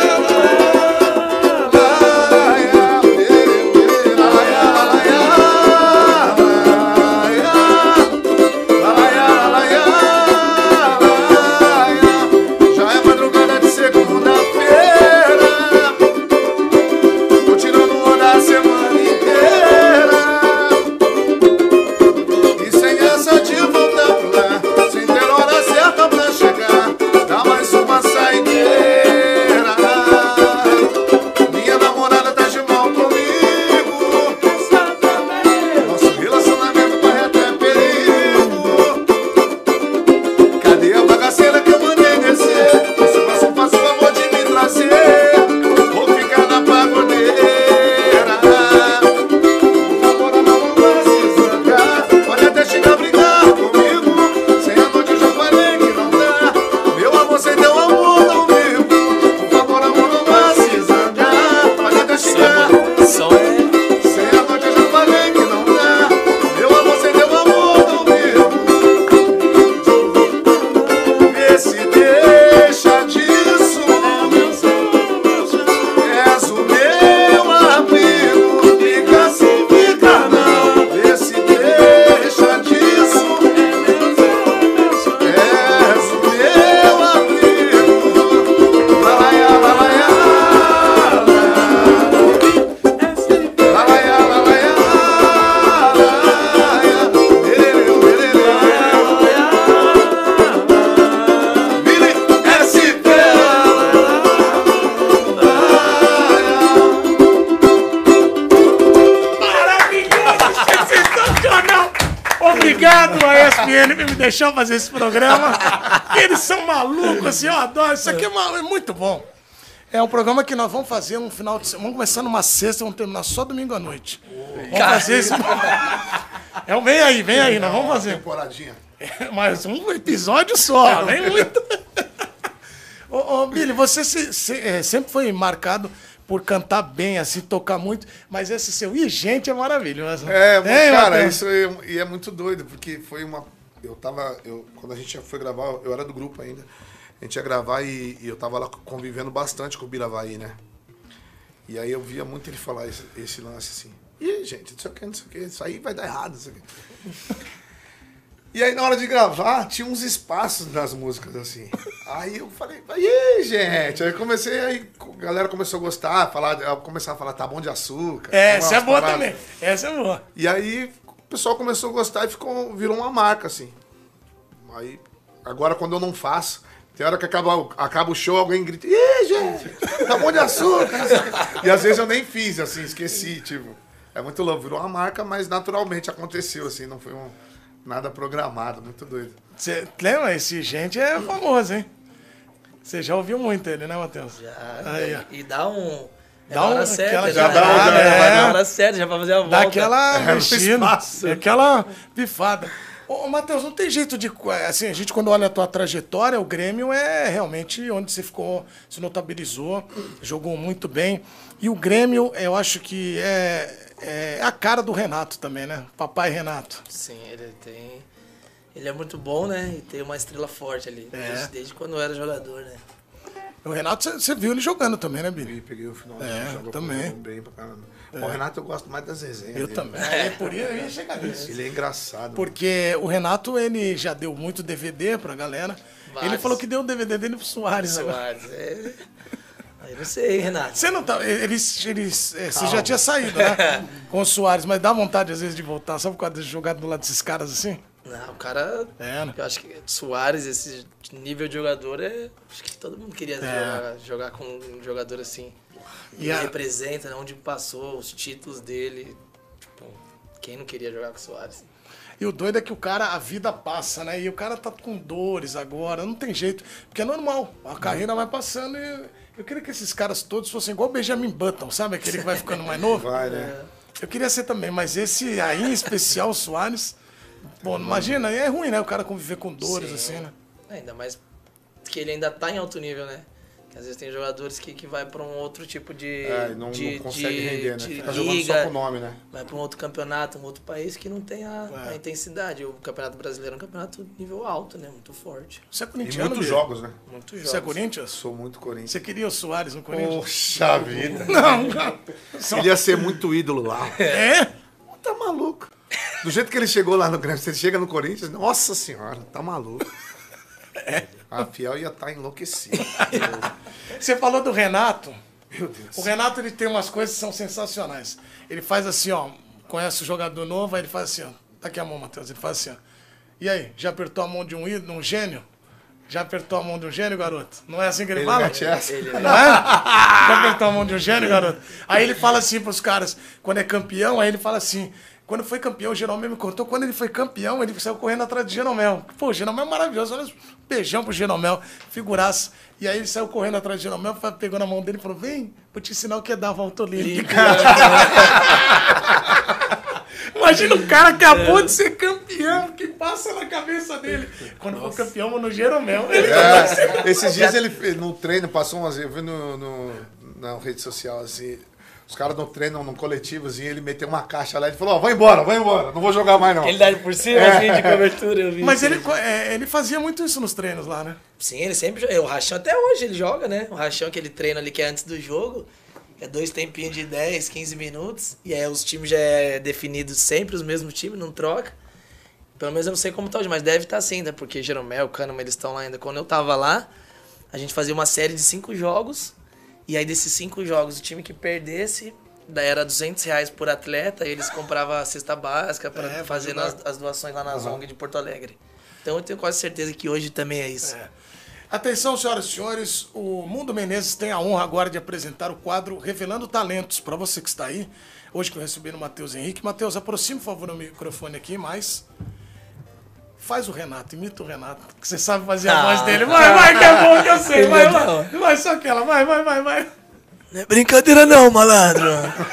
Obrigado a E S P N por me deixar fazer esse programa. Eles são malucos, assim, eu adoro. Isso aqui é, mal- é muito bom. É um programa que nós vamos fazer um final de semana. Vamos começar numa sexta, vamos terminar só domingo à noite. Vamos fazer esse. É, vem aí, vem aí, nós vamos fazer. Temporadinha. Mas um episódio só, nem muito. Ô, ô, Billy, você se- se- é, sempre foi marcado por cantar bem, assim, tocar muito, mas esse seu "Ih, gente" é maravilhoso. É, Hein, cara, Matheus? isso é, e é muito doido, porque foi uma. Eu tava. Eu, quando a gente foi gravar, eu era do grupo ainda. A gente ia gravar e, e eu tava lá convivendo bastante com o Biravaí, né? E aí eu via muito ele falar esse, esse lance assim. Ih, gente, não sei o que, não sei o que, isso aí vai dar errado, não sei o que. E aí na hora de gravar, tinha uns espaços nas músicas, assim. Aí eu falei, aí, gente. Aí comecei, aí a galera começou a gostar, falar, começar a falar, tá bom de açúcar. É, umas essa é boa paradas. também. Essa é boa. E aí o pessoal começou a gostar e ficou, virou uma marca, assim. Aí, agora quando eu não faço, tem hora que acaba, o- acaba o show, alguém grita, ih, gente, tá bom de açúcar. E às vezes eu nem fiz, assim, esqueci, tipo. É muito louco, virou uma marca, mas naturalmente aconteceu, assim, não foi um, nada programado, muito doido. Você lembra? Esse gente é famoso, hein? Você já ouviu muito ele, né, Matheus? Já, Aí, ó. e dá um... É Dá na um- hora certa, aquela- já, já dá um- já, é. vai na hora certa, já pra fazer a volta. Dá aquela no mexida, espaço. aquela pifada. Ô, Matheus, não tem jeito de... Assim, a gente quando olha a tua trajetória, o Grêmio é realmente onde você ficou, se notabilizou, jogou muito bem. E o Grêmio, eu acho que é, é a cara do Renato também, né? Papai Renato. Sim, ele tem... Ele é muito bom, né? E tem uma estrela forte ali. É. Desde, desde quando eu era jogador, né? O Renato, você- você viu ele jogando também, né, Billy? E peguei o final, É, jogou também. bem pra caramba. O Renato eu gosto mais das resenhas Eu dele. também. É, por isso eu ia chegar nisso. Ele é engraçado. Porque o Renato, ele já deu muito D V D pra galera. Ele Vários. falou que deu o D V D dele pro Soares agora. Soares, é... Aí não sei, Renato. Você não tá. Eles, eles, é, você já tinha saído, né? Com o Soares, mas dá vontade às vezes de voltar, só por causa de jogar do lado desses caras assim? Não, o cara... É, né? Eu acho que Suárez, esse nível de jogador, é, acho que todo mundo queria É. jogar, jogar com um jogador assim. E Ele a- representa, né, onde passou, os títulos dele. Tipo, quem não queria jogar com o Suárez? E o doido é que o cara, a vida passa, né? E o cara tá com dores agora, não tem jeito. Porque é normal, a carreira vai passando e eu queria que esses caras todos fossem igual o Benjamin Button, sabe? Aquele que vai ficando mais novo. Vai, né? Eu queria ser também, mas esse aí em especial, o Suárez, bom, imagina, é ruim, né? O cara conviver com dores, Sim. assim, né? Ainda mais que ele ainda tá em alto nível, né? Que às vezes tem jogadores que, que vai pra um outro tipo de. É, não, de, não consegue de- render, né? de Fica jogando liga, só com o nome, né? vai pra um outro campeonato, um outro país que não tem a, É. a intensidade. O campeonato brasileiro é um campeonato nível alto, né? Muito forte. Você é E corintiano, muitos Bia? jogos, né? Muito jogos. Você é Corinthians? Sou muito Corinthians. Você queria o Suárez no Corinthians? Poxa vida. Não, cara. Queria ser muito ídolo lá. É? Tá maluco. Do jeito que ele chegou lá no Grêmio, você chega no Corinthians, nossa senhora, tá maluco. É. A Fiel ia estar enlouquecida. Você falou do Renato. Meu Deus. O Renato, ele tem umas coisas que são sensacionais. Ele faz assim, ó, conhece o jogador novo, aí ele faz assim, ó, tá aqui a mão, Matheus, ele faz assim, ó. E aí, já apertou a mão de um ídolo, um gênio? Já apertou a mão de um gênio, garoto? Não é assim que ele, Ele fala? mete essa. Ele, Não é? Já apertou a mão de um gênio, garoto? Aí ele fala assim pros caras, quando é campeão, aí ele fala assim, quando foi campeão, o Jeromel me contou, quando ele foi campeão, ele saiu correndo atrás do Jeromel. Pô, o Jeromel é maravilhoso, olha, um beijão pro Jeromel, figuraça. E aí ele saiu correndo atrás do Jeromel, pegou na mão dele e falou, vem, vou te ensinar o que é dar a volta olímpica. Imagina o cara acabou de ser campeão, o que passa na cabeça dele. Quando for campeão, vou no Jeromel. Ele É, esses dias ele, ele no treino passou umas. Eu vi no, no, na rede social assim. Os caras no treino, num coletivozinho, ele meteu uma caixa lá e falou: Ó, vai embora, vai embora, não vou jogar mais não. Ele dá por cima, assim, de cobertura, eu vi. Mas isso. ele, é, ele fazia muito isso nos treinos lá, né? Sim, ele sempre joga. O Rachão até hoje ele joga, né? O Rachão que ele treina ali, que é antes do jogo. É dois tempinhos de dez, quinze minutos. E aí os times já é definido sempre, os mesmos times, não troca. Pelo menos eu não sei como tá hoje, mas deve estar assim ainda, porque Jeromel, Kahneman, eles estão lá ainda. Quando eu tava lá, a gente fazia uma série de cinco jogos. E aí desses cinco jogos, o time que perdesse, daí era duzentos reais por atleta. E eles compravam a cesta básica para É, fazer pra as, as doações lá na uhum. Zong de Porto Alegre. Então eu tenho quase certeza que hoje também é isso. É. Atenção, senhoras e senhores, o Mundo Menezes tem a honra agora de apresentar o quadro Revelando Talentos. Para você que está aí, hoje que eu recebi no Matheus Henrique. Matheus, aproxime, por favor, o microfone aqui, mas faz o Renato, imita o Renato, que você sabe fazer a Ah. voz dele. Vai, vai, que é bom, que eu sei. Vai, vai, Não. vai, só aquela, vai, vai, vai, vai. Não é brincadeira não, malandro.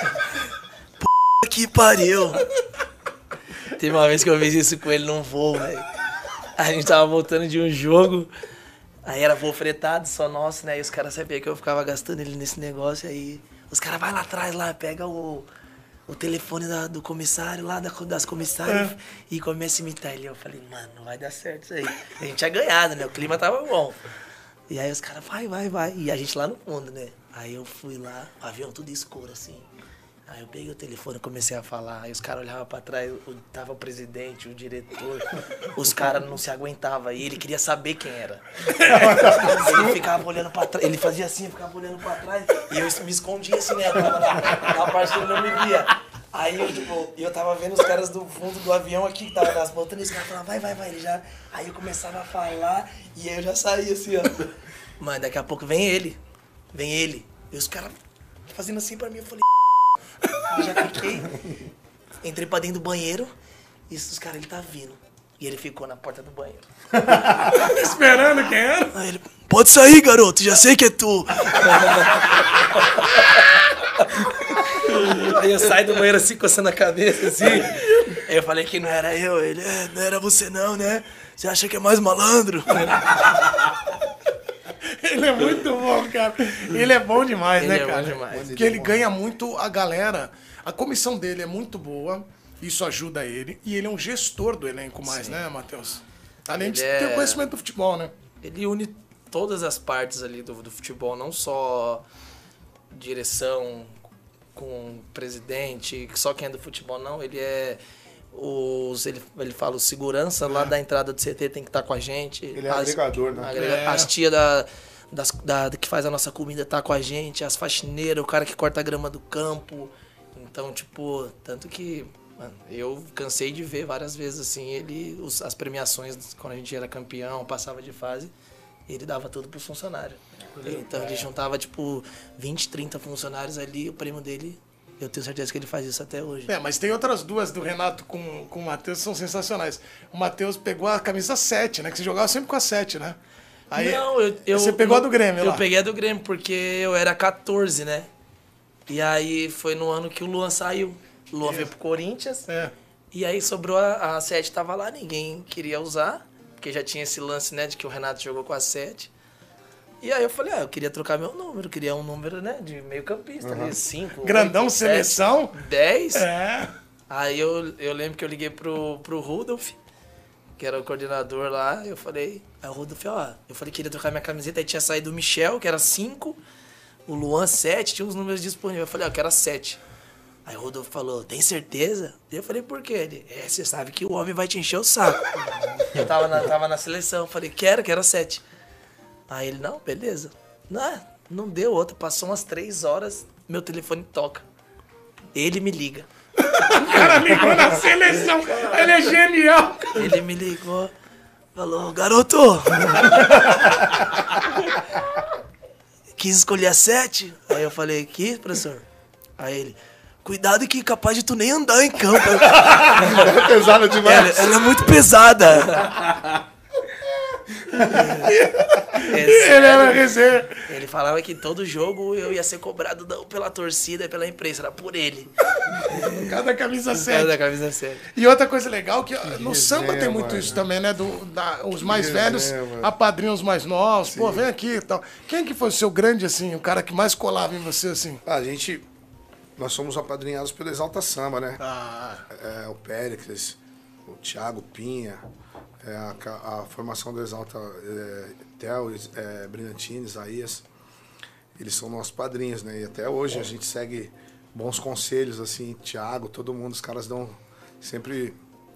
P que pariu. Teve uma vez que eu fiz isso com ele num voo, velho. A gente tava voltando de um jogo, aí era voo fretado, só nosso, né? E os caras sabiam que eu ficava gastando ele nesse negócio, aí os caras vai lá atrás, lá, pega o, o telefone da- do comissário, lá da- das comissárias, É. e começa a imitar ele. Eu falei, mano, não vai dar certo isso aí. A gente tinha ganhado, né? O clima tava bom. E aí os caras, vai, vai, vai. E a gente lá no fundo, né? Aí eu fui lá, o avião tudo escuro, assim. Aí eu peguei o telefone e comecei a falar. Aí os caras olhavam pra trás, o- tava o presidente, o diretor. Os caras não se aguentavam. E ele queria saber quem era. Ele ficava olhando pra trás. Ele fazia assim, ficava olhando pra trás. E eu me escondia assim, né? Eu tava na, na parte que ele não me via. Aí eu, tipo, eu tava vendo os caras do fundo do avião aqui, que tava nas pontas, e os caras falavam, vai, vai, vai. Ele já... Aí eu começava a falar, e aí eu já saía assim, ó. Mano, daqui a pouco vem ele. Vem ele. E os caras fazendo assim pra mim, eu falei, eu já fiquei. Entrei pra dentro do banheiro, e os caras, ele tá vindo. E ele ficou na porta do banheiro. Esperando quem era? Aí ele, pode sair, garoto, já sei que é tu. Aí eu saio do banheiro assim, coçando a cabeça, assim. Aí eu falei que não era eu. Ele, é, não era você não, né? Você acha que é mais malandro? Ele é muito bom, cara. Ele é bom demais, Ele né, é bom cara? demais. Porque ele ganha muito a galera. A comissão dele é muito boa, isso ajuda ele. E ele é um gestor do elenco mais, Sim. né, Matheus? Além de Ele ter é- conhecimento do futebol, né? Ele une todas as partes ali do, do futebol, não só direção com presidente, só quem é do futebol, não. Ele é... Os, ele, ele fala, o segurança lá da entrada do C T tem que estar com a gente. Ele é agregador, né? agrega- É. As tias da, das, da, que faz a nossa comida tá com a gente, as faxineiras, o cara que corta a grama do campo. Então, tipo, tanto que Mano, eu cansei de ver várias vezes, assim, ele, os, as premiações, quando a gente era campeão, passava de fase, ele dava tudo pro funcionário. Então ele juntava, tipo, vinte, trinta funcionários ali, o prêmio dele, eu tenho certeza que ele faz isso até hoje. É, mas tem outras duas do Renato com, com o Matheus que são sensacionais. O Matheus pegou a camisa sete, né? Que você jogava sempre com a sete, né? Aí, Não, eu, eu... Você pegou a do Grêmio Eu lá. peguei a do Grêmio, porque eu era quatorze, né? E aí foi no ano que o Luan saiu. O Luan veio pro Corinthians. É. E aí sobrou a, a sete, tava lá, ninguém queria usar, porque já tinha esse lance, né, de que o Renato jogou com a sete. E aí eu falei, ah, eu queria trocar meu número, queria um número, né, de meio campista, ali, cinco, Grandão, oito, seleção. sete, dez. É. Aí eu, eu lembro que eu liguei pro, pro Rudolf, que era o coordenador lá, eu falei, aí o Rudolf, ó, eu falei que queria trocar minha camiseta, aí tinha saído o Michel, que era cinco, o Luan sete, tinha uns números disponíveis, eu falei, ó, eu quero a sete. Aí o Rodolfo falou, tem certeza? Eu falei, por quê? Ele, é, você sabe que o homem vai te encher o saco. Eu tava na, tava na seleção, eu falei, quero, quero a sete. Aí ele, não, beleza. Não, não deu outra, passou umas três horas, meu telefone toca. Ele me liga. O cara ligou na seleção. Ele é genial. Ele me ligou, falou, garoto, quis escolher a sete? Aí eu falei, quis, professor? Aí ele, cuidado que capaz de tu nem andar em campo. É pesada demais. Ela, ela é muito pesada. É, Ele era resenha. ele falava que todo jogo eu ia ser cobrado não pela torcida e pela imprensa, era por ele. Cada camisa Por causa sete. da camisa sete. E outra coisa legal, que no resenha, samba tem muito mano. isso também, né? Do, da, os mais resenha, velhos mano. apadrinham os mais novos. Pô, vem aqui e tal. Quem que foi o seu grande, assim, o cara que mais colava em você, assim? A gente, nós somos apadrinhados pelo Exalta Samba, né? Ah, É, o Péricles, o Thiago Pinha, é, a, ca- a formação do Exalta, é, Theo, é, Brilhantini, Isaías, eles são nossos padrinhos, né? E até hoje a gente segue bons conselhos, assim, Thiago, todo mundo, os caras dão sempre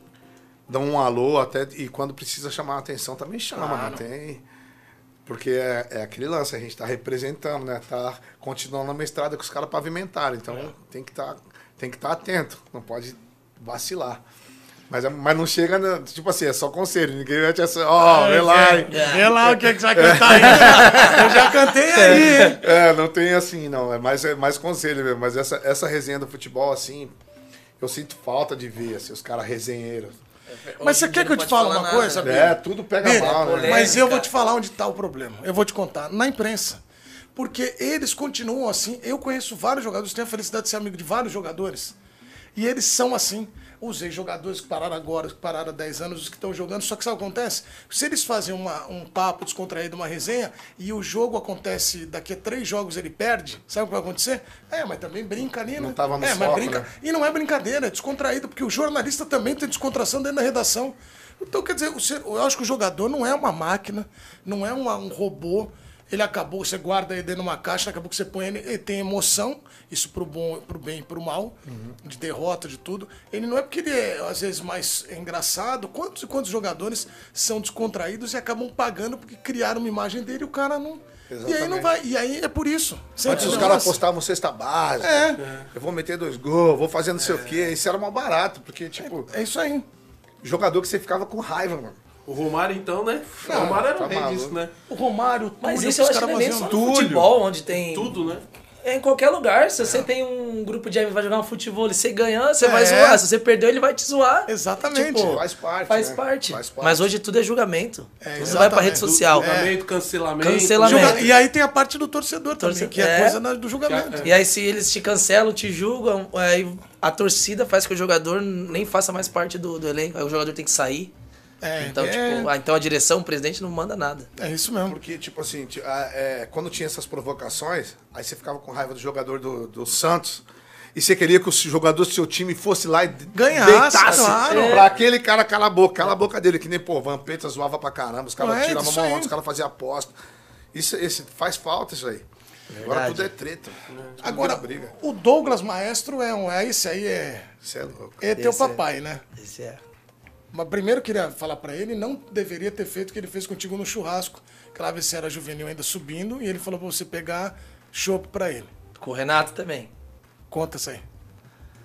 dão um alô, até, e quando precisa chamar a atenção também chama, Claro. né? Tem, porque é, é aquele lance, a gente tá representando, né? Tá continuando na estrada que os caras pavimentaram, então tem que tá, tem que estar atento, não pode vacilar. Mas, é- mas não chega, na- tipo assim, é só conselho, ninguém vai te assim, ó, vê lá, hein? vê lá o que, é que você vai cantar aí. né? Eu já cantei aí, hein? É, não tem assim, não. É mais, é mais conselho mesmo. Mas essa, essa resenha do futebol, assim, eu sinto falta de ver, assim, os caras resenheiros. Mas você Hoje em quer dia que eu não te pode fale falar uma nada, coisa, né? Bino? É, tudo pega Bino, mal, né? polêmica. Mas eu vou te falar onde está o problema. Eu vou te contar. Na imprensa. Porque eles continuam assim. Eu conheço vários jogadores, tenho a felicidade de ser amigo de vários jogadores. E eles são assim. Usei jogadores que pararam agora, que pararam há dez anos, os que estão jogando. Só que sabe o que acontece? Se eles fazem uma, um papo descontraído, uma resenha, e o jogo acontece, daqui a três jogos ele perde, sabe o que vai acontecer? É, mas também brinca ali, né? Não tava no é, mas foco, brinca. né? E não é brincadeira, é descontraído, porque o jornalista também tem descontração dentro da redação. Então, quer dizer, o ser- eu acho que o jogador não é uma máquina, não é uma- um robô. Ele acabou, você guarda ele dentro de uma caixa, acabou que você põe ele, ele tem emoção, isso pro bom, pro bem e pro mal, de derrota, de tudo. Ele não é porque ele é, às vezes, mais engraçado. Quantos e quantos jogadores são descontraídos e acabam pagando porque criaram uma imagem dele e o cara não... E aí não Exatamente. vai. E aí é por isso. Você Antes os entendeu? caras Nossa. postavam cesta básica. É. Eu vou meter dois gols, vou fazer não sei o quê. Isso era mal barato, porque, tipo, É isso aí. jogador que você ficava com raiva, mano. O Romário, então, né? O Não, Romário era tá o rei maluco. disso, né? O Romário, o Mas Túlio, isso eu os acho que caras não é nem só faziam no tudo. futebol, onde tem... Tudo, né? É em qualquer lugar. Se você tem um grupo de amigos, vai jogar um futebol, e você ganhar, você É. vai zoar. Se você perdeu, ele vai te zoar. Exatamente. Tipo, Faz parte, Faz né? parte. Faz parte. Mas hoje tudo é julgamento. É, Você vai pra rede exatamente. social. Julgamento, cancelamento. Cancelamento. Julga- E aí tem a parte do torcedor também, Torce- que é, é. coisa na- do julgamento. E aí, se eles te cancelam, te julgam, aí a torcida faz que o jogador nem faça mais parte do, do elenco. Aí o jogador tem que sair. É, Então, é, tipo, ah, então a direção, o presidente não manda nada. é isso mesmo. Porque, tipo assim, ti- a- é, quando tinha essas provocações, aí você ficava com raiva do jogador do, do Santos. E você queria que o jogador do seu time fosse lá e de- Ganhasse, deitasse claro. pra aquele cara calar a boca. Cala a boca dele, que nem, pô, Vampeta zoava pra caramba, os caras É, tiravam isso a mão, aí. os caras faziam aposta. Isso, esse, faz falta isso aí. Agora Verdade. tudo é treta. Agora, Tudo briga. o Douglas Maestro é um. É esse aí, é. Isso é louco. É teu Esse é. papai, né? Esse é. Mas primeiro eu queria falar pra ele, não deveria ter feito o que ele fez contigo no churrasco. Aquela vez você era juvenil ainda subindo, e ele falou pra você pegar chopp pra ele. Com o Renato também. Conta isso aí.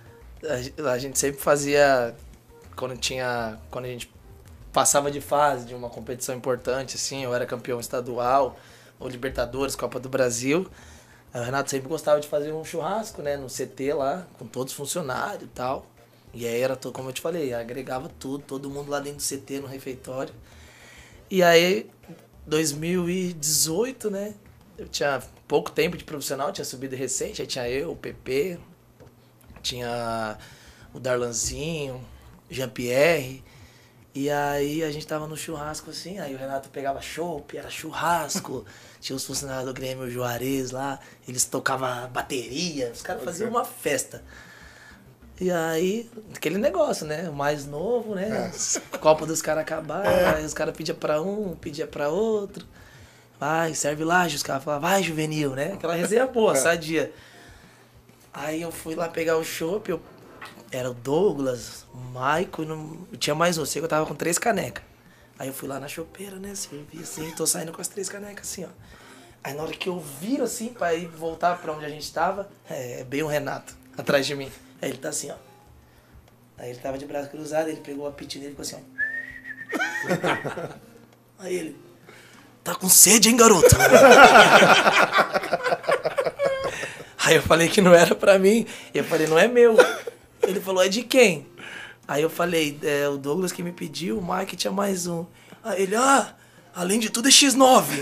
a, a gente sempre fazia, quando tinha, quando a gente passava de fase de uma competição importante, assim, eu era campeão estadual, ou Libertadores, Copa do Brasil, o Renato sempre gostava de fazer um churrasco, né, no C T lá, com todos os funcionários e tal. E aí era, como eu te falei, agregava tudo, todo mundo lá dentro do C T, no refeitório. E aí, dois mil e dezoito, né, eu tinha pouco tempo de profissional, tinha subido recente, aí tinha eu, o P P, tinha o Darlanzinho, Jean-Pierre. E aí a gente tava no churrasco assim, aí o Renato pegava chopp, era churrasco, tinha os funcionários do Grêmio, o Juarez lá, eles tocavam bateria, os caras faziam uma festa. E aí, aquele negócio, né? O mais novo, né? O copo dos caras acabaram, aí os caras pediam pra um, pediam pra outro. Vai, serve lá, os caras falavam, vai, juvenil, né? Aquela resenha boa, sadia. Aí eu fui lá pegar o chopp, eu... era o Douglas, o Maico, e não... tinha mais um, sei que eu tava com três canecas. Aí eu fui lá na chopeira, né? Servi assim, tô saindo com as três canecas assim, ó. Aí na hora que eu viro assim, pra ir voltar pra onde a gente tava, é bem o Renato, atrás de mim. Aí ele tá assim, ó. Aí ele tava de braço cruzado, ele pegou a pit dele e ficou assim, ó. Aí ele, tá com sede, hein, garoto? Aí eu falei que não era pra mim. Eu falei, não é meu. Ele falou, é de quem? Aí eu falei, é o Douglas que me pediu, o Mike tinha mais um. Aí ele, ah, além de tudo é xis nove.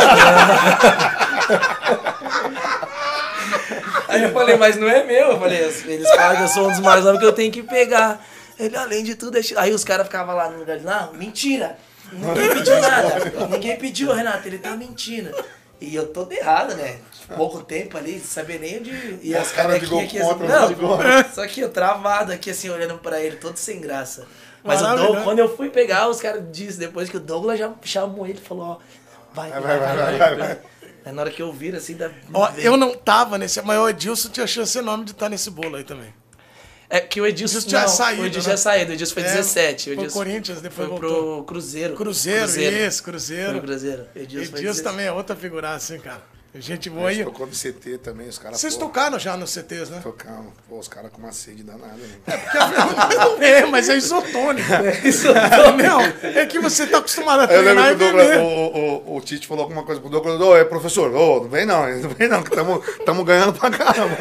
Aí eu falei, mas não é meu. Eu falei, eles falam que eu sou um dos mais novos que eu tenho que pegar. Ele, além de tudo é xis. Aí os caras ficavam lá no lugar de, não, mentira. Ninguém pediu nada. Ninguém pediu, Renato, ele tá mentindo. E eu todo errado, né? Pouco tempo ali, sem saber nem onde... E as canequinhas aqui, assim, não, só que eu travado aqui, assim, olhando pra ele, todo sem graça. Mas o Douglas, quando eu fui pegar, os caras disseram depois que o Douglas já chamou ele e falou, ó, vai, vai, vai, vai, vai, vai, vai. Aí na hora que eu viro, assim, da... Ó, eu não tava nesse, mas o Edilson tinha chance enorme de estar nesse bolo aí também. É que o Edilson, Edilson tinha não, saído, o Edilson né? tinha saído, o Edilson foi É, dezessete. O foi Edilson pro Corinthians, depois foi voltou. pro Cruzeiro. Cruzeiro, Cruzeiro. isso, Cruzeiro. Foi pro Cruzeiro. Edilson, Edilson também é outra figuraça, hein, cara. Gente boa aí. Tocou no C T também, os caras. Vocês pô, tocaram já nos C Ts, né? Tocaram. Pô, os caras com uma sede danada, né? É, mas é isotônico. É isotônico. É que você tá acostumado a Eu lembro treinar que e o, Douglas, beber. o, o, o Tite falou alguma coisa pro Douglas. Ô, é professor, ô, não vem não, não vem não, que estamos ganhando pra caramba.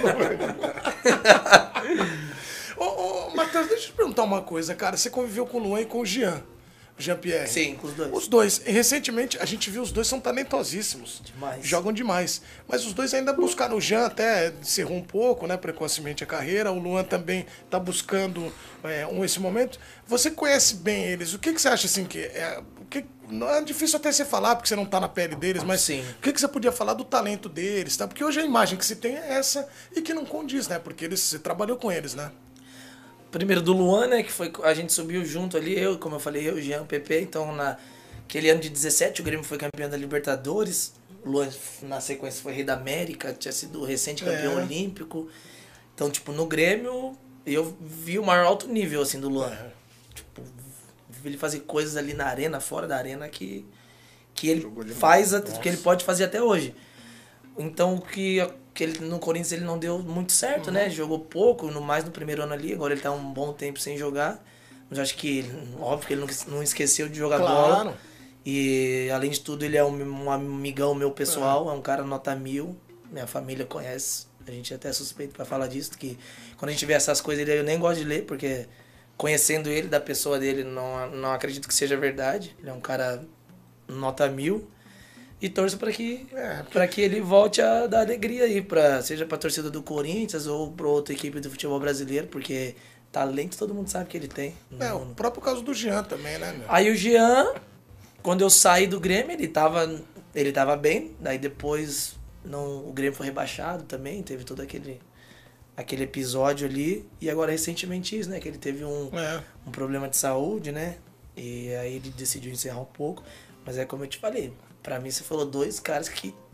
Ô, ô, Matheus, deixa eu te perguntar uma coisa, cara. Você conviveu com o Luan e com o Jean. Jean-Pierre. Sim, com os dois. Os dois. E recentemente a gente viu os dois são talentosíssimos. Demais. Jogam demais. Mas os dois ainda buscaram. O Jean até encerrou um pouco, né? Precocemente a carreira. O Luan também está buscando é, um esse momento. Você conhece bem eles. O que, que você acha assim que. É, o que, não é difícil até você falar, porque você não está na pele deles, mas Sim. o que, que você podia falar do talento deles? Tá? Porque hoje a imagem que se tem é essa e que não condiz, né? Porque eles, você trabalhou com eles, né? Primeiro do Luan, né, que foi, a gente subiu junto ali, eu, como eu falei, eu, Jean, o P P, então naquele ano de dezessete o Grêmio foi campeão da Libertadores, o Luan na sequência foi rei da América, tinha sido recente campeão É. olímpico, então tipo, no Grêmio eu vi o maior alto nível, assim, do Luan, É. tipo, vi ele fazer coisas ali na arena, fora da arena, que, que ele Jogou demais. faz, a- Nossa. que ele pode fazer até hoje. Então, que, que ele, no Corinthians ele não deu muito certo, né? Jogou pouco, no, mais no primeiro ano ali. Agora ele tá um bom tempo sem jogar. Mas acho que, óbvio que ele não, não esqueceu de jogar Claro. bola. E, além de tudo, ele é um, um amigão meu pessoal. É um cara nota mil. Minha família conhece. A gente é até suspeito pra falar disso. Que quando a gente vê essas coisas, ele, eu nem gosto de ler, porque conhecendo ele, da pessoa dele, não, não acredito que seja verdade. Ele é um cara nota mil. E torço para que, É, pra que ele volte a dar alegria aí, pra, seja para a torcida do Corinthians ou para outra equipe do futebol brasileiro, porque talento todo mundo sabe que ele tem. É, Não- o próprio caso do Jean também, né, meu? Aí o Jean, quando eu saí do Grêmio, ele tava, ele tava bem, daí depois não, o Grêmio foi rebaixado também, teve todo aquele, aquele episódio ali, e agora recentemente isso, né, que ele teve um, É. um problema de saúde, né, e aí ele decidiu encerrar um pouco, mas é como eu te falei, pra mim você falou dois caras que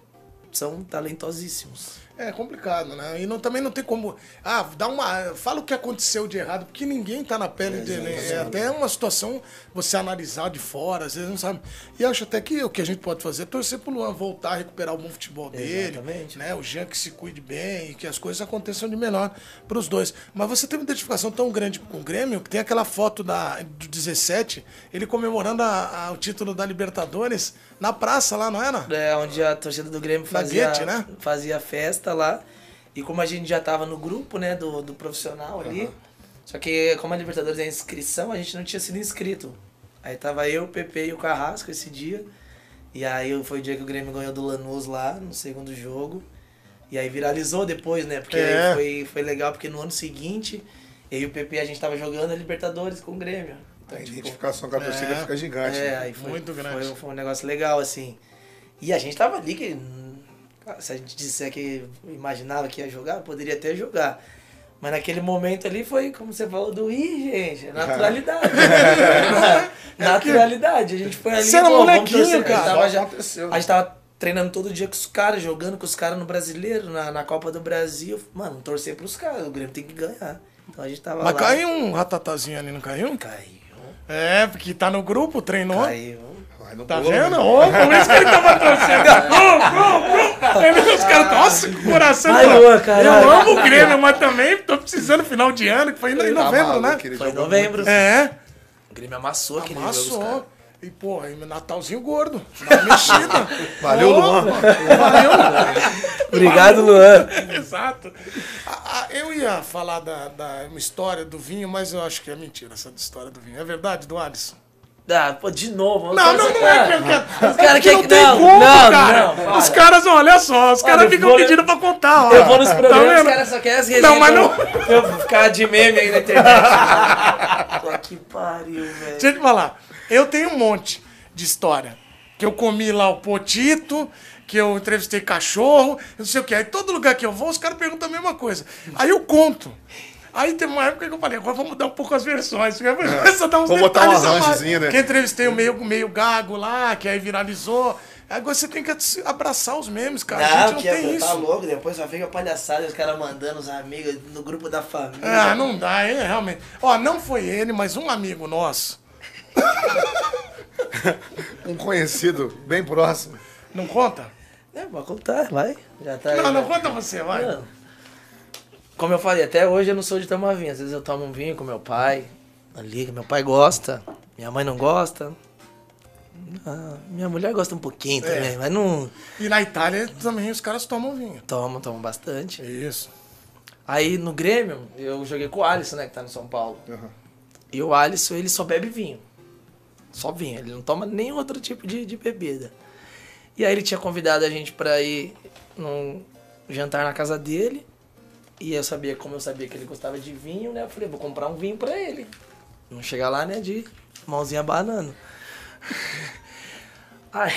são talentosíssimos. É complicado, né? E não, também não tem como... Ah, dá uma... Fala o que aconteceu de errado, porque ninguém tá na pele É, dele. exatamente. É até uma situação você analisar de fora, às vezes não sabe. E acho até que o que a gente pode fazer é torcer pro Luan voltar a recuperar o bom futebol dele. Exatamente. Né? O Jean que se cuide bem e que as coisas aconteçam de melhor pros dois. Mas você tem uma identificação tão grande com o Grêmio que tem aquela foto da, do dezessete, ele comemorando a, a, o título da Libertadores na praça lá, não era? É, onde a torcida do Grêmio Na fazia, Guete, né? fazia festa lá. E como a gente já tava no grupo, né, do, do profissional ali, uhum. Só que como a Libertadores é inscrição, a gente não tinha sido inscrito. Aí tava eu, o Pepe e o Carrasco esse dia. E aí foi o dia que o Grêmio ganhou do Lanús lá, no segundo jogo. E aí viralizou depois, né? Porque é. aí foi, foi legal, porque no ano seguinte, eu e o Pepe a gente tava jogando a Libertadores com o Grêmio. Então, a identificação com a torcida é, fica gigante. É, né? aí foi, muito grande. Foi, foi um negócio legal, assim. E a gente tava ali que... Se a gente disser que imaginava que ia jogar, poderia até jogar. Mas naquele momento ali foi, como você falou, do ih, gente, naturalidade. Naturalidade. A gente foi ali... Você era pô, molequinho, cara. A gente, tava já, Aconteceu. a gente tava treinando todo dia com os caras, jogando com os caras no Brasileiro, na, na Copa do Brasil. Mano, torcer pros caras, o Grêmio tem que ganhar. Então a gente tava Mas lá. caiu um ratatazinho ali, não caiu? Caiu. É, porque tá no grupo, treinou. Caiu. Vai no Tá bolo, vendo? né? Ô, por isso que ele tava torcendo. Ô, ô, ô. Aí os caras, nossa, que coração. Vai, pô. Luan, caralho. Eu amo o Grêmio, mas também tô precisando final de ano, que foi ainda em Tá novembro, maluco, né? ele Foi em jogou novembro. É, O Grêmio amassou aquele jogo. os amassou. caras. E, pô, aí Natalzinho gordo. Uma mexida. Valeu, Ô, Luan. Valeu, Obrigado, Luan. Exato. Ah, ah, eu ia falar da, da uma história do vinho, mas eu acho que é mentira essa história do vinho. É verdade, do Alisson? Ah, pô, de novo. Não, não, não é que eu quero. Os caras que não querem tem não, como, não, cara. não, para. Os caras, olha só, os Olha, caras eu ficam vou- pedindo pra contar, ó. Eu vou nos Tá programas, os vendo? caras só querem as resenhas. Não, mas não- pra Eu ficar de meme aí na internet. Pô, que pariu, velho. Deixa eu te falar. Eu tenho um monte de história. Que eu comi lá o potito, que eu entrevistei cachorro, não sei o que. Aí todo lugar que eu vou, os caras perguntam a mesma coisa. Aí eu conto. Aí tem uma época que eu falei, agora vamos mudar um pouco as versões. Começa a dar uns Vamos botar um detalhes a mais. arranjozinho, né? Que eu entrevistei o meio, meio gago lá, que aí viralizou. Agora você tem que abraçar os memes, cara. a gente Não, não que é, tem tá isso. louco, depois só fica palhaçada, os caras mandando os amigos no grupo da família. Ah, não dá, é realmente. Ó, não foi ele, mas um amigo nosso. Um conhecido bem próximo. Não conta? É, pode contar, vai. Já tá aí, Não, não vai. conta você, vai. Não. Como eu falei, até hoje eu não sou de tomar vinho. Às vezes eu tomo um vinho com meu pai, ali, que meu pai gosta, minha mãe não gosta. Ah, minha mulher gosta um pouquinho É. também, mas não E na Itália também os caras tomam vinho. toma, toma bastante. Isso. Aí no Grêmio, eu joguei com o Alisson, né, que tá no São Paulo. Uhum. E o Alisson, ele só bebe vinho. Só vinho, ele não toma nenhum outro tipo de, de bebida. E aí ele tinha convidado a gente pra ir num jantar na casa dele. E eu sabia, como eu sabia que ele gostava de vinho, né? Eu falei, vou comprar um vinho pra ele. Não chegar lá, né, de mãozinha banana. Aí...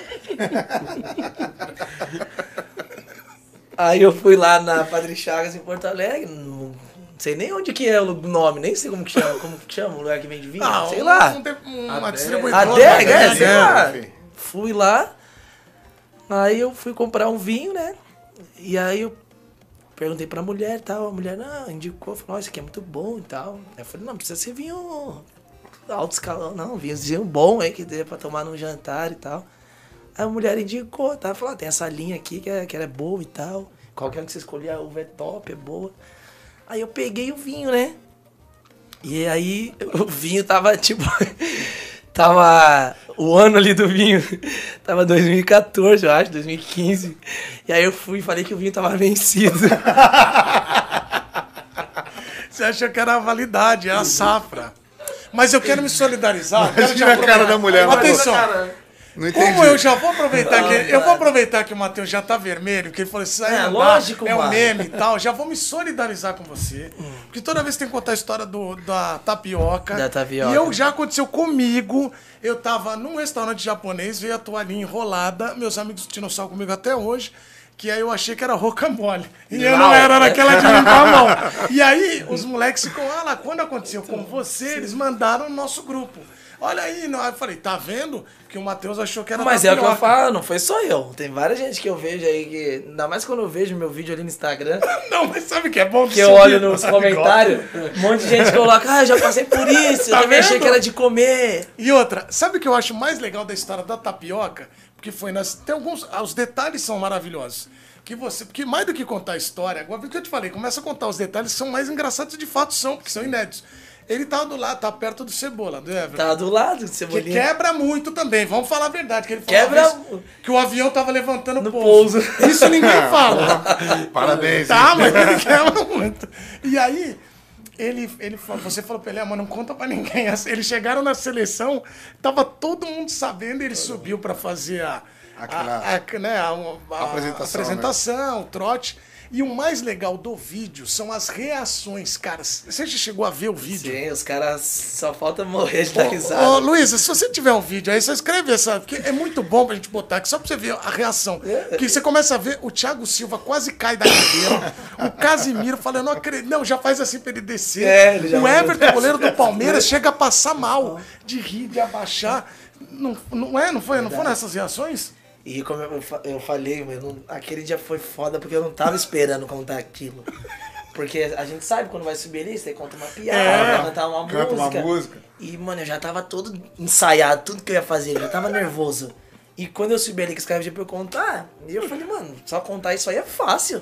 Aí eu fui lá na Padre Chagas em Porto Alegre, não sei nem onde que é o nome, nem sei como que chama, como que chama o lugar que vende vinho, Ah, sei um- lá. um de- uma Adega. distribuidora. Adega, é, né? sei lá. enfim. Fui lá, aí eu fui comprar um vinho, né? E aí eu perguntei pra mulher e tal, a mulher, não, indicou, falou, ó, isso aqui é muito bom e tal. Aí eu falei, não, precisa ser vinho alto escalão, não, vinhozinho bom aí, que dê pra tomar num jantar e tal. Aí a mulher indicou, tá? Falou, ah, tem essa linha aqui que, é, que ela é boa e tal. Qualquer um que você escolher, a uva é top, é boa. Aí eu peguei o vinho, né? E aí o vinho tava tipo... tava... O ano ali do vinho tava dois mil e quatorze, eu acho, dois mil e quinze. E aí eu fui e falei que o vinho tava vencido. Você achou que era a validade, é a safra. Mas eu quero me solidarizar. quero Imagina a cara da mulher. mas- Atenção. Não entendi. Como eu já vou aproveitar Não, que eu cara. vou aproveitar que o Matheus já tá vermelho, que ele falou isso aí É, não dá, lógico, é um mano. meme e tal, já vou me solidarizar com você. Porque toda vez tem que contar a história do, da tapioca. Da tapioca. E eu já aconteceu comigo. Eu tava num restaurante japonês, veio a toalhinha enrolada, meus amigos tiram sal comigo até hoje. que aí eu achei que era rocambole. E eu não era naquela de limpar a mão. E aí os moleques ficam, ah lá, quando aconteceu com você, eles mandaram no nosso grupo. Olha aí, não. Aí eu falei, tá vendo? Que o Matheus achou que era Mas tapioca. É o que eu falo, não foi só eu. Tem várias gente que eu vejo aí que... Ainda mais quando eu vejo meu vídeo ali no Instagram. Não, mas sabe o que é bom? Que eu olho nos comentários, um monte de gente coloca, ah, eu já passei por isso, tá eu também achei que era de comer. E outra, sabe o que eu acho mais legal da história da tapioca? Porque foi nas... Tem alguns... Os detalhes são maravilhosos. Que você... Porque mais do que contar a história, agora o que eu te falei, começa a contar os detalhes que são mais engraçados, de fato são, porque são inéditos. Ele tava do lado, tá perto do Cebola, do Everton. Tá do lado do Cebolinha. Que quebra muito também, vamos falar a verdade. Que ele quebra que o avião tava levantando no pouso. pouso. Isso ninguém fala. Parabéns. Tá, mas ele quebra muito. E aí, ele, ele falou, você falou pra ele, ah, mano, não conta pra ninguém. Eles chegaram na seleção, tava todo mundo sabendo, ele subiu pra fazer a, Aquela, a, a, né, a, a apresentação, apresentação, né? O trote. E o mais legal do vídeo são as reações, cara. Você já chegou a ver o vídeo? Sim, os caras só falta morrer de dar risada. Ô, Luísa, se você tiver um vídeo aí, você escreve essa, porque é muito bom pra gente botar aqui, só pra você ver a reação. Porque você começa a ver, o Thiago Silva quase cai da cadeira, o Casimiro fala, eu não acredito, não, já faz assim pra ele descer. É, ele já o Everton, goleiro do Palmeiras, chega a passar mal, de rir, de abaixar. Não, não é? Não foi? Não foram essas reações? E como eu, eu falei, meu, não, aquele dia foi foda porque eu não tava esperando contar aquilo. Porque a gente sabe quando vai subir ali, você conta uma piada, É, cantar uma canta música. uma música. E, mano, eu já tava todo ensaiado, tudo que eu ia fazer, eu já tava nervoso. E quando eu subi ali que os caras pediram pra eu contar, eu falei, mano, só contar isso aí é fácil.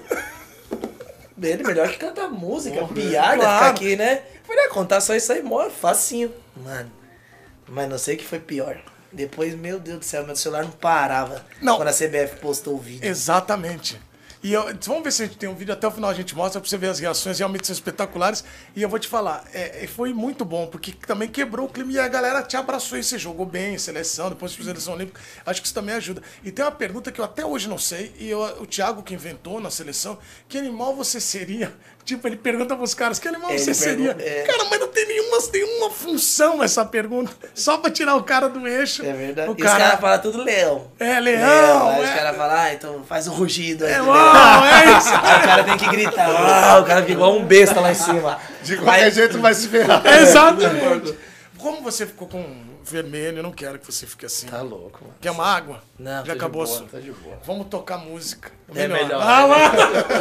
Ele, melhor que cantar música, Porra, piada, claro. Ficar aqui, né? Eu falei, ah, contar só isso aí, mó, facinho. Mano, mas não sei o que foi pior. Depois, meu Deus do céu, meu celular não parava não. Quando a C B F postou o vídeo. Exatamente. E eu, vamos ver se a gente tem um vídeo, até o final a gente mostra pra você ver as reações, realmente são espetaculares. E eu vou te falar, é, foi muito bom, porque também quebrou o clima e a galera te abraçou e você jogou bem, seleção, depois fez seleção olímpica. Acho que isso também ajuda. E tem uma pergunta que eu até hoje não sei, e eu, o Thiago que inventou na seleção, que animal você seria? Tipo, ele pergunta pros caras, que animal ele você seria? É... Cara, mas não tem nenhuma, nenhuma função essa pergunta. Só pra tirar o cara do eixo. É verdade. O e cara... os caras falam tudo leão. É, leão. leão. Aí é... os caras falam, ah, então faz um rugido aí. É, uau, é isso. Aí o cara tem que gritar, ah, o cara fica igual um besta lá em cima. De qualquer aí... jeito vai se ferrar. Exatamente. Como você ficou com vermelho, eu não quero que você fique assim. Tá louco, mano. Quer uma água? Não, já acabou boa, a sua. tá de boa. Vamos tocar música. É melhor. melhor. Ah, mano.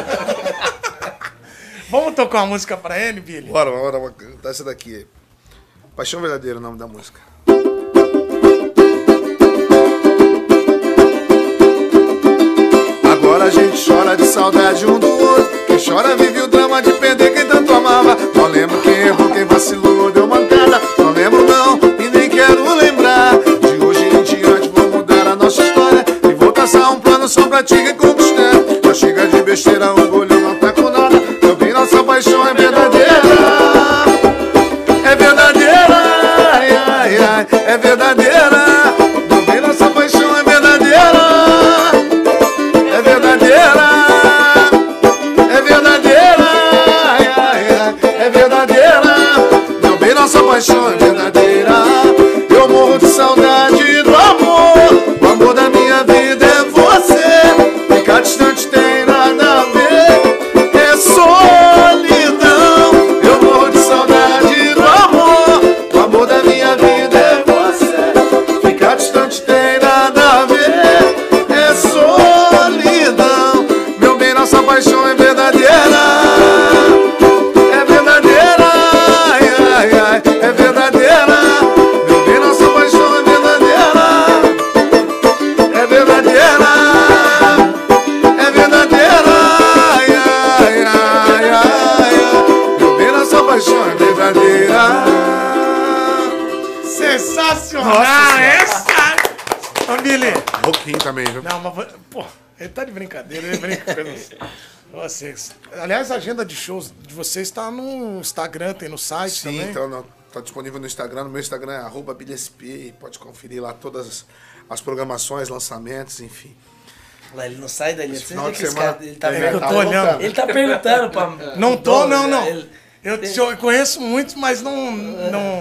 Vamos tocar uma música pra ele, Billy? Bora, bora, bora. Tá essa daqui. Paixão Verdadeira é o nome da música. Agora a gente chora de saudade um do outro. Quem chora vive o drama de perder quem tanto amava. Não lembro quem errou, quem vacilou, deu mancada. Não lembro não, e nem quero lembrar. De hoje em diante vou mudar a nossa história e vou traçar um plano só pra te reconquistar. Já chega de besteira, orgulho não tá com nada. Eu vi nossa paixão é verdadeira. É verdadeira, ai, ai, ai, é verdadeira. Eu vi nossa paixão é verdadeira. É verdadeira. É verdadeira, ai, ai, ai, é verdadeira. Eu vi nossa paixão é verdadeira. Eu morro de saudade do amor. O amor da minha vida é você. Ficar distante tem nada a ver. É solidão. Eu morro de saudade do amor. O amor da minha vida é você. Ficar distante tem nada a ver. É solidão. Meu bem, nossa paixão é verdadeira. É verdadeira, ai, ai, ai, é verdadeira. Meu bem, nossa paixão é verdadeira. É verdadeira. É verdadeira, ai, ai, ai, ai. Meu bem, nossa paixão é verdadeira. Sensacional! Nossa, essa! Ô, Billy. Pouquinho também, viu? Não, mas... Pô, ele tá de brincadeira, ele brinca com vocês. Vocês. Aliás, a agenda de shows de vocês tá no Instagram, tem no site Sim, também. então não, tá disponível no Instagram. No meu Instagram é arroba bilhesp e pode conferir lá todas as, as programações, lançamentos, enfim. Lá ele não sai dali. Você final vê de que esse semana- cara, ele tá É, eu perguntando. tô olhando. Ele tá perguntando pra... Não tô, Dom, não, né? não. Ele- Eu, te- eu conheço muitos, mas não, não,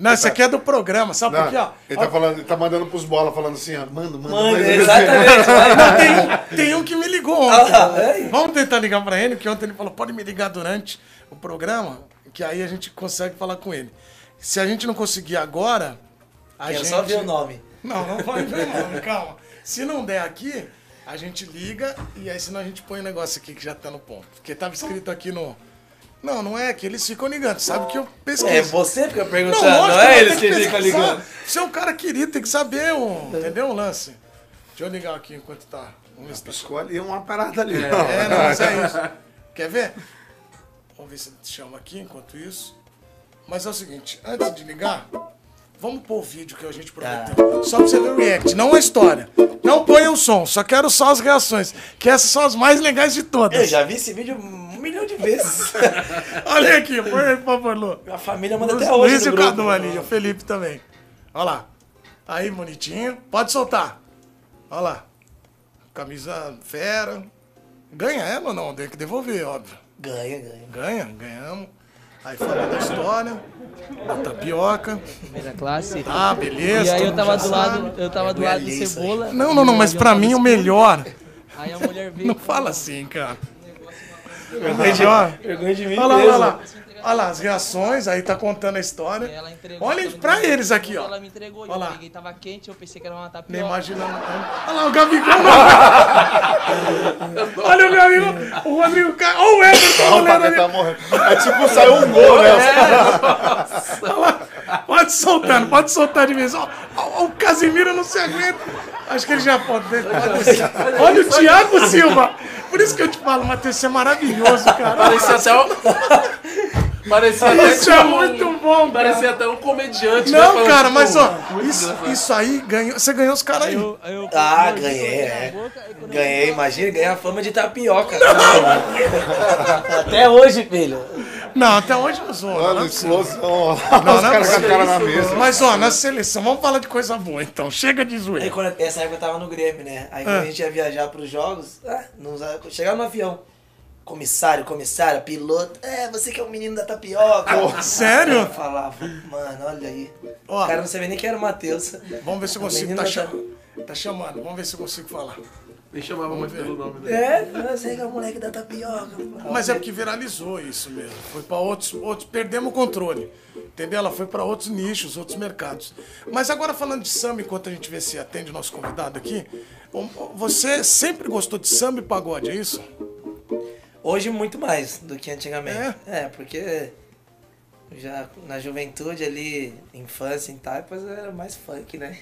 Não, isso aqui é do programa, sabe por quê? Ó, ele, ó, tá falando, ele tá mandando pros bola, falando assim, ó, manda, manda. Mano, manda. exatamente. não, tem, um, tem um que me ligou ontem. Ah, é? Vamos tentar ligar pra ele, que ontem ele falou, pode me ligar durante o programa, que aí a gente consegue falar com ele. Se a gente não conseguir agora, a Quero gente... só ver o nome. Não, não vai ver o nome, calma. Se não der aqui, a gente liga e aí senão a gente põe o um negócio aqui que já tá no ponto. Porque tava escrito aqui no... Não, não é que eles ficam ligando, sabe que eu pesquiso. É você que fica perguntando, Não, não, lógico, é eu eles tenho que ficam pesquisar. ligando. Você é um cara querido, tem que saber, o, entendeu o lance? Deixa eu ligar aqui enquanto tá. Vamos ver se tá. Escolhe uma parada ali. É, não, mas é isso. Quer ver? Vamos ver se ele te chama aqui enquanto isso. Mas é o seguinte, antes de ligar, vamos pôr o vídeo que a gente prometeu. Só pra você ver o react, não a história. Não ponha o som, só quero só as reações. Que essas são as mais legais de todas. Eu já vi esse vídeo um milhão de vezes. Olha aqui, põe aí, por favor, Lu. Minha família manda Luiz, até hoje Luiz e no o grupo. Cadu ali, o Felipe também. Olha lá. Aí, bonitinho. Pode soltar. Olha lá. Camisa fera. Ganha ela ou não? Tem que devolver, óbvio. Ganha, ganha. Ganha, ganhamos. Aí falando da história, da tapioca. Primeira classe. Ah, beleza. E aí todo eu mundo tava já do sabe. lado, eu tava do Vergonha lado do alheia isso aí. Cebola. Não, não, não, mas pra mim o melhor. Aí a mulher veio. Não fala assim, cara. O melhor. Vergonha de mim Olha lá, mesmo. olha lá. Olha lá, as reações, aí tá contando a história. Ela entregou, Olhem ela me pra entregou, eles aqui, ó. Ela me entregou, Olha lá. eu peguei, tava quente, eu pensei que era uma Nem tapioca. imaginando. Olha lá, o Gabigol. Olha o Gabigol. O Rodrigo Caio. Olha o Everton. O goleiro Paquetá ali. tá morrendo. É tipo, saiu um gol, né? Olha lá. Pode soltando, pode soltar de vez. Ó, ó, o Casimiro não se aguenta. Acho que ele já pode. pode Olha o Thiago Silva. Por isso que eu te falo, Matheus, você é maravilhoso, cara. Parecia até um... Parecia até Isso é muito bom, cara. Parecia até um comediante. né, Não, falando, cara, tipo, mas ó, muito isso, engraçado. isso aí, ganhou, você ganhou os caras aí. Eu- aí eu- Ah, eu- ganhei, eu- é. na boca, aí quando eu- Ganhei, imagina, ganhei a fama de tapioca. Até hoje, filho. Não, até hoje não sou. Mano, Não, não, explosão. não, Os não, caras com a não, cara na mesa. Mas ó, na seleção, vamos falar de coisa boa então. Chega de Aí, zoeira. quando, essa época eu tava no Grêmio, né? Aí quando Ah. a gente ia viajar pros jogos, ah, não usava, chegava no avião. Comissário, comissário, piloto. É, você que é o menino da tapioca. Sério? Eu falava, mano, olha aí. Ó. O cara não sabia nem que era o Matheus. Vamos ver se eu O consigo. menino Tá, da cham... ta- tá chamando, vamos ver se eu consigo falar. Nem chamava muito pelo nome dele. É, você que é o moleque da tapioca. Mas é porque viralizou isso mesmo. Foi pra outros, outros. Perdemos o controle. Entendeu? Ela foi pra outros nichos, outros mercados. Mas agora falando de samba, enquanto a gente vê se atende o nosso convidado aqui, você sempre gostou de samba e pagode, é isso? Hoje muito mais do que antigamente. É, porque já na juventude ali, infância e tal, depois era mais funk, né?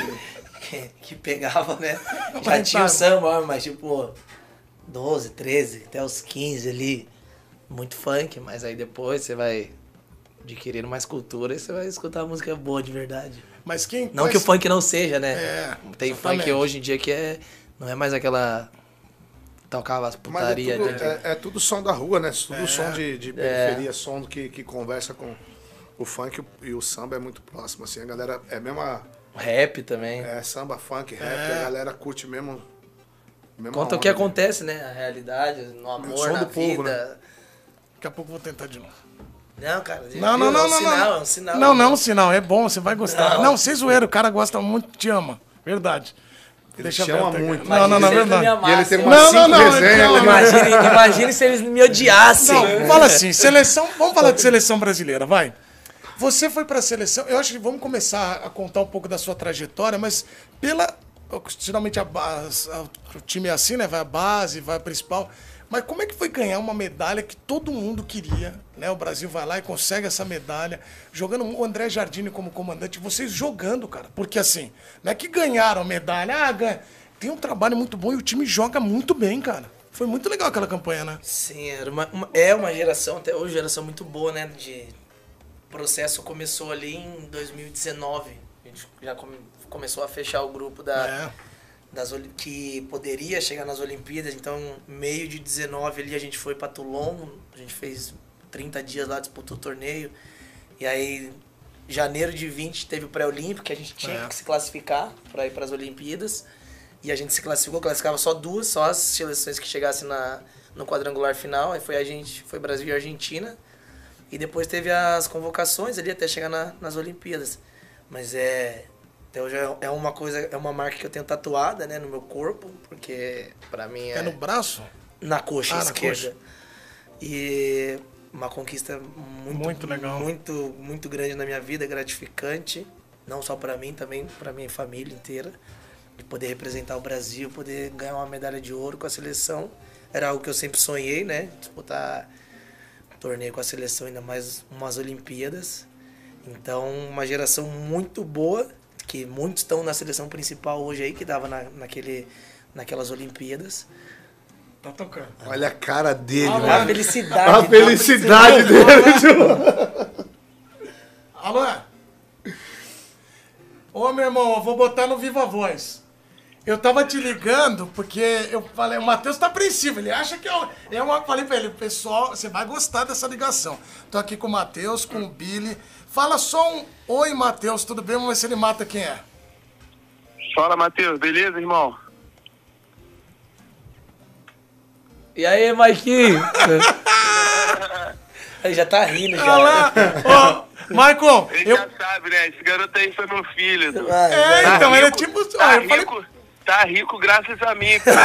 que, que pegava, né? Já tinha o samba, mas tipo doze, treze, até os quinze ali, muito funk, mas aí depois você vai adquirindo mais cultura e você vai escutar música boa de verdade. Mas quem. Não mas- que o funk não seja, né? É, Tem exatamente. funk hoje em dia que é, não é mais aquela... Tocava as Mas é putaria tudo, de... é, é tudo som da rua, né? Tudo som de, de É. periferia, som que, que conversa com o funk e o samba é muito próximo, assim. A galera é mesmo a- Rap também. é samba, funk, rap, É. a galera curte mesmo. mesmo Conta a o que onda, né? acontece, né? A realidade, no O amor, som na do povo, vida. Daqui a pouco eu vou tentar de novo. Não, cara. Não, não, viu? não, é um não, sinal, não. é um sinal. Não, não é um sinal, é bom, você vai gostar. Não. Não, sem zoeira, o cara gosta muito, te ama. Verdade. Ele Deixa te ama aberto aqui. muito. Não, não, não, é Imagina se eles verdade. me amassem. E ele tem Não, umas não, cinco não, resenhas. não, ele- Imagine, imagine se eles me odiassem. Não, fala assim, seleção, vamos falar de seleção brasileira, vai. Você foi pra seleção, eu acho que vamos começar a contar um pouco da sua trajetória, mas pela, geralmente a base, o time é assim, né, vai a base, vai a principal, mas como é que foi ganhar uma medalha que todo mundo queria, né, o Brasil vai lá e consegue essa medalha, jogando o André Jardine como comandante, vocês jogando, cara, porque assim, não é que ganharam a medalha, ah, ganha, tem um trabalho muito bom e o time joga muito bem, cara. Foi muito legal aquela campanha, né? Sim, era uma, uma- é uma geração, até hoje, geração muito boa, né? De o processo começou ali em dois mil e dezenove. A gente já come- começou a fechar o grupo da, É. das, Oli- que poderia chegar nas Olimpíadas. Então, meio de dezenove ali, a gente foi para Toulon. A gente fez trinta dias lá, disputou o torneio. E aí, janeiro de vinte, teve o pré-olímpico, que a gente tinha É. que se classificar para ir para as Olimpíadas. E a gente se classificou, classificava só duas, só as seleções que chegassem na, no quadrangular final. Aí foi a gente, foi Brasil e Argentina. E depois teve as convocações ali até chegar na, nas Olimpíadas. Mas é... Até hoje é uma coisa, é uma marca que eu tenho tatuada, né, no meu corpo, porque pra mim é... É no braço? Na coxa Ah, na esquerda. coxa. E uma conquista muito, Muito legal. Muito, muito grande na minha vida, gratificante. Não só pra mim, também pra minha família inteira. De poder representar o Brasil, poder ganhar uma medalha de ouro com a seleção. Era algo que eu sempre sonhei, né? Disputar um torneio com a seleção, ainda mais umas Olimpíadas. Então, uma geração muito boa, que muitos estão na seleção principal hoje aí, que dava na, naquele, naquelas Olimpíadas. Tá tocando. Olha a cara dele, Ah, né? A felicidade. A felicidade dele, Ju. Alô? Ô, meu irmão, eu vou botar no Viva Voz. Eu tava te ligando porque eu falei, o Matheus tá apreensivo, ele acha que eu... Eu falei pra ele, pessoal, você vai gostar dessa ligação. Tô aqui com o Matheus, com o Billy. Fala só um oi, Matheus, tudo bem? Vamos ver se ele mata quem é. Fala, Matheus, beleza, irmão? E aí, Marquinhos? Ele já tá rindo já. Olha lá, ô, Michael, Ele eu... já sabe, né? Esse garoto aí foi meu filho. Du. Ah, É, já- então, ele é rico, tipo... Tá, ó, eu falei... rico, tá rico graças a mim, cara.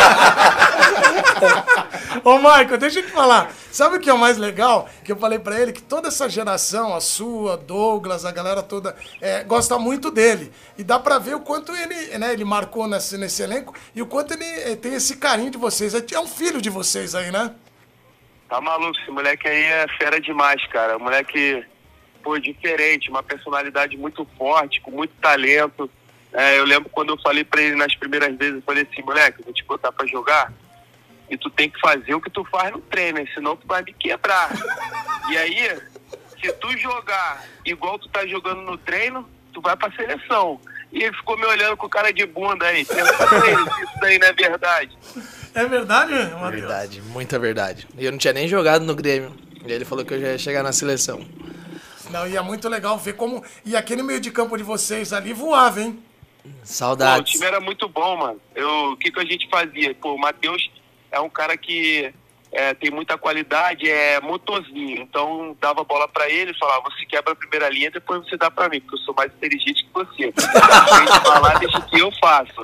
Ô, Michael, deixa eu te falar. Sabe o que é o mais legal? Que eu falei pra ele que toda essa geração, a sua, Douglas, a galera toda, é, gosta muito dele. E dá pra ver o quanto ele, né, ele marcou nesse, nesse elenco e o quanto ele eh, tem esse carinho de vocês. É é um filho de vocês aí, né? Tá maluco, esse moleque aí é fera demais, cara. Moleque, pô, diferente, uma personalidade muito forte, com muito talento. É, eu lembro quando eu falei pra ele nas primeiras vezes, eu falei assim, moleque, eu vou te botar pra jogar e tu tem que fazer o que tu faz no treino, senão tu vai me quebrar. E aí, se tu jogar igual tu tá jogando no treino, tu vai pra seleção. E ele ficou me olhando com cara de bunda aí. Pergunta pra ele se isso daí não é verdade. É verdade, Matheus? Verdade, muita verdade. E eu não tinha nem jogado no Grêmio. E ele falou que eu já ia chegar na seleção. Não, e é muito legal ver como... E aquele meio de campo de vocês ali voava, hein? Pô, o Saudades. time era muito bom, mano. Eu, o que, que a gente fazia? Pô, o Matheus é um cara que é, tem muita qualidade, é motorzinho. Então, dava bola pra ele e falava, você quebra a primeira linha, depois você dá pra mim, porque eu sou mais inteligente que você. Sem falar, deixa que eu faço.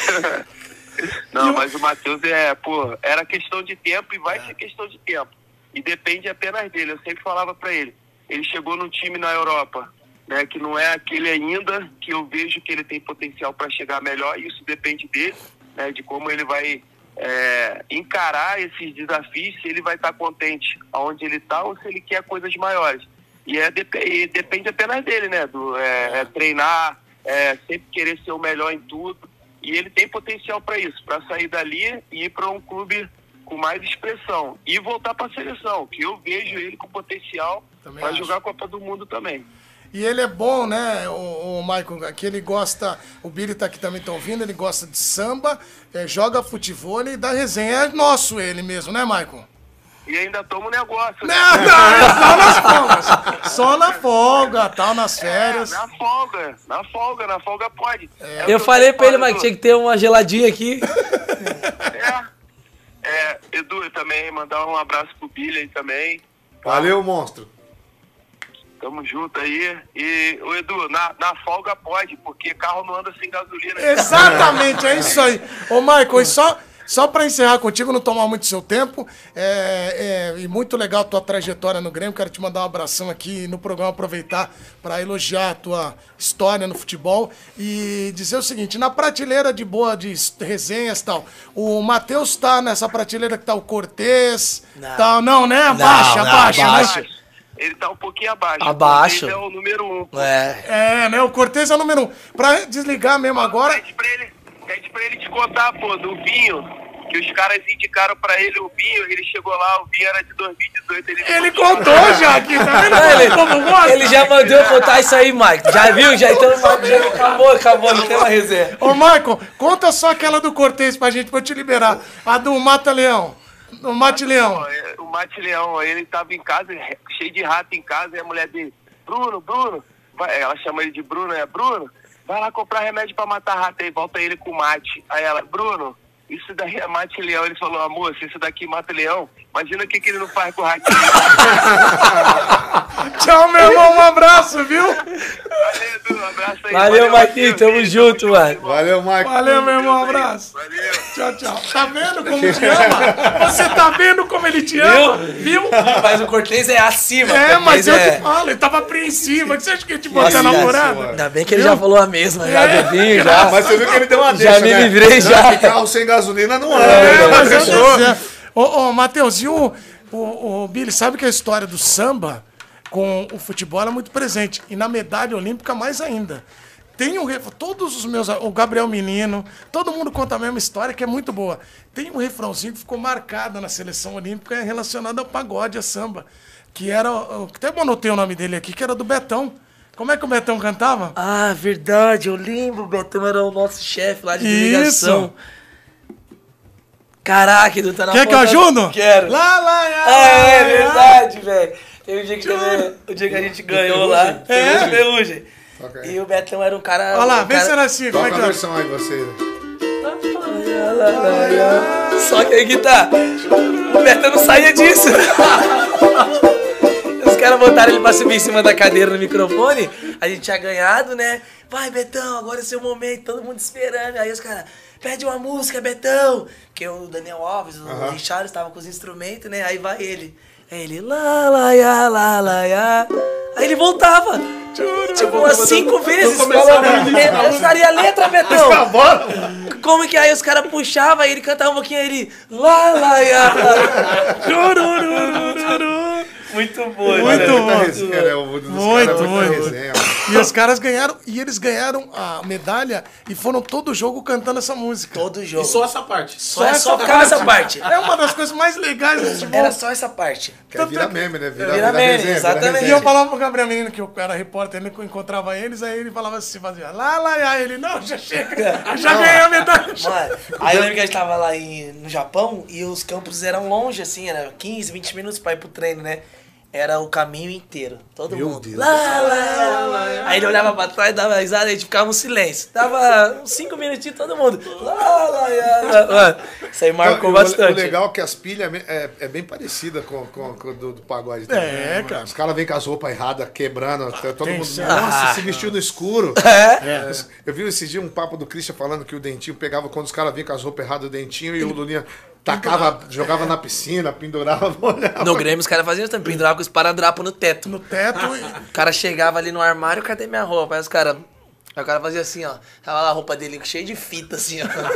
Não, mas o Matheus é, pô, era questão de tempo e vai ser questão de tempo. E depende apenas dele. Eu sempre falava pra ele. Ele chegou num time na Europa, né, que não é aquele ainda, que eu vejo que ele tem potencial para chegar melhor, e isso depende dele, né, de como ele vai é, encarar esses desafios, se ele vai estar contente aonde ele está ou se ele quer coisas maiores. E, é, dep e depende apenas dele, né, do, é, é treinar, é, sempre querer ser o melhor em tudo, e ele tem potencial para isso, para sair dali e ir para um clube com mais expressão e voltar para a seleção, que eu vejo ele com potencial para acho. jogar a Copa do Mundo também. E ele é bom, né, o, o Michael, que ele gosta, o Billy tá aqui também, tá ouvindo, ele gosta de samba, é, joga futebol e dá resenha. É nosso ele mesmo, né, Michael? E ainda toma um negócio, né? Não, não, é só nas folgas. Só na folga, tal, nas férias. É, na folga, na folga, na folga pode. É o Eu que falei pra ele, falo, mas tinha que ter uma geladinha aqui. É, é, Edu, eu também mandar um abraço pro Billy aí também. Valeu, monstro. Tamo junto aí. E, ô Edu, na, na folga pode, porque carro não anda sem gasolina. Exatamente, é isso aí. Ô, Michael, e só, só pra encerrar contigo, não tomar muito seu tempo, é, é, e muito legal a tua trajetória no Grêmio, quero te mandar um abração aqui no programa, aproveitar para elogiar a tua história no futebol e dizer o seguinte, na prateleira de boa, de resenhas e tal, o Matheus tá nessa prateleira que tá o Cortez, Não. tal, não, né? Abaixa, não, abaixa, abaixa. né? Ele tá um pouquinho abaixo. Abaixo. Ele é o número um. pô. É. É, né? O Cortez é o número um. Pra desligar mesmo agora... Pede pra ele, pede pra ele te contar, pô, do vinho, que os caras indicaram pra ele o vinho, ele chegou lá, o vinho era de dois mil e dezoito. Ele, Ele contou já aqui, tá vendo? Ele, Como gosta? ele já mandou eu contar isso aí, Mike. Já viu? Já, então, já acabou, acabou, não tem uma resenha. Ô, Michael, conta só aquela do Cortez pra gente, pra eu te liberar. A do Mata-Leão. Do Mate-Leão. O Mate Leão, ele tava em casa, cheio de rato em casa, e a mulher dele, Bruno, Bruno, vai, ela chama ele de Bruno, é Bruno, vai lá comprar remédio pra matar rato aí, volta ele com o mate. Aí ela, Bruno, isso daí é mate-leão. Ele falou, amor, se isso daqui mata leão, imagina o que, que ele não faz com o ratinho. Tchau, meu irmão, um abraço, viu? Valeu, Edu, um abraço aí. Valeu, Marquinhos, tamo Matheus. junto, mano. Valeu, Marco. Valeu, meu irmão, um abraço. Valeu. Tchau, tchau. Tá vendo como te ama? Você tá vendo como ele te ama? Viu? Mas o Cortez é acima. É, o mas Cortez eu é... te falo, ele tava apreensivo. Você acha que ia te botar Nossa, namorada? Ainda bem que ele já falou a mesma, já É. bebinho, já. Mas você viu que ele deu uma Já deixa, me né? livrei, já. Que carro sem gasolina não anda. É, né? mas eu Fechou? disse, é. Ô, ô, Matheus, e o, o, o Billy, sabe que a história do samba com o futebol é muito presente. E na medalha olímpica, mais ainda. Tem um ref... Todos os meus. O Gabriel Menino, todo mundo conta a mesma história, que é muito boa. Tem um refrãozinho que ficou marcado na seleção olímpica relacionado ao pagode, a samba. Que era. Até anotei o nome dele aqui, que era do Betão. Como é que o Betão cantava? Ah, verdade, eu lembro, o Betão era o nosso chefe lá de delegação. Caraca, Edu, tá na Quer que eu ponta- ajudo? Quero. Lá, lá, lá, Ah, lá, é lá. verdade, velho. Teve um dia que, teve, o dia que a gente ganhou lá. É? Ferrugem. Toca aí. E o Betão era um cara... Olha lá, um vê cara... se era assim, como Toca é que a é? versão aí, você. Só que aí que tá. O Betão não saía disso. Os caras botaram ele pra subir em cima da cadeira no microfone. A gente tinha ganhado, né? Vai, Betão, agora é seu momento. Todo mundo esperando. Aí os caras, pede uma música, Betão. Porque o Daniel Alves, o Aham. Richard estavam com os instrumentos, né? Aí vai ele. Aí ele, lá, lá, ya, lá, lá, ya. Aí ele voltava. Tipo, umas cinco vezes. Falando, "É, eu faria a letra, Betão. Como que aí os caras puxavam, aí ele cantava um pouquinho, aí ele... Lá, lá, ya. Muito bom, Muito Olha, bom. muita resenha, né? O dos Muito, caras é muita muito. resenha. E os caras ganharam, e eles ganharam a medalha e foram todo jogo cantando essa música. Todo jogo. E só essa parte. Só, é só ficava essa parte. É uma das coisas mais legais do futebol. Era só essa parte. Quer virar meme, né? Vira, Vira vira meme, resenha, vira exatamente. E resenha. eu falava pro Gabriel Menino, que eu era repórter, ele encontrava eles, aí ele falava assim, fazia lá, lá, lá, ele, não, já chega, eu já ganhei a medalha. Mano, aí eu lembro que a gente tava lá em, no Japão e os campos eram longe, assim, era quinze, vinte minutos pra ir pro treino, né? Era o caminho inteiro, todo Meu mundo. Deus. Lá, lá, lá. Aí ele olhava pra trás, dava risada, a gente ficava um silêncio. Dava uns cinco minutinhos, todo mundo. Lá, lá, lá, lá. Mano, isso aí marcou Não, e o- bastante. O legal é que as pilhas é, é bem parecida com, com, com o do, do pagode. É, também. cara. Os caras vêm com as roupas erradas, quebrando. Todo Tem mundo. certo. Nossa, se vestiu no escuro. É? Eu vi esse dia um papo do Christian falando que o Dentinho pegava quando os caras vinham com as roupas erradas do Dentinho e o Lulinha tacava, jogava na piscina, pendurava, olhava. No Grêmio os caras faziam isso também, penduravam com os paradrapos no teto. No teto, e- O cara chegava ali no armário, cadê minha roupa? Aí os caras... Aí o cara fazia assim, ó. Tava lá a roupa dele cheia de fita, assim,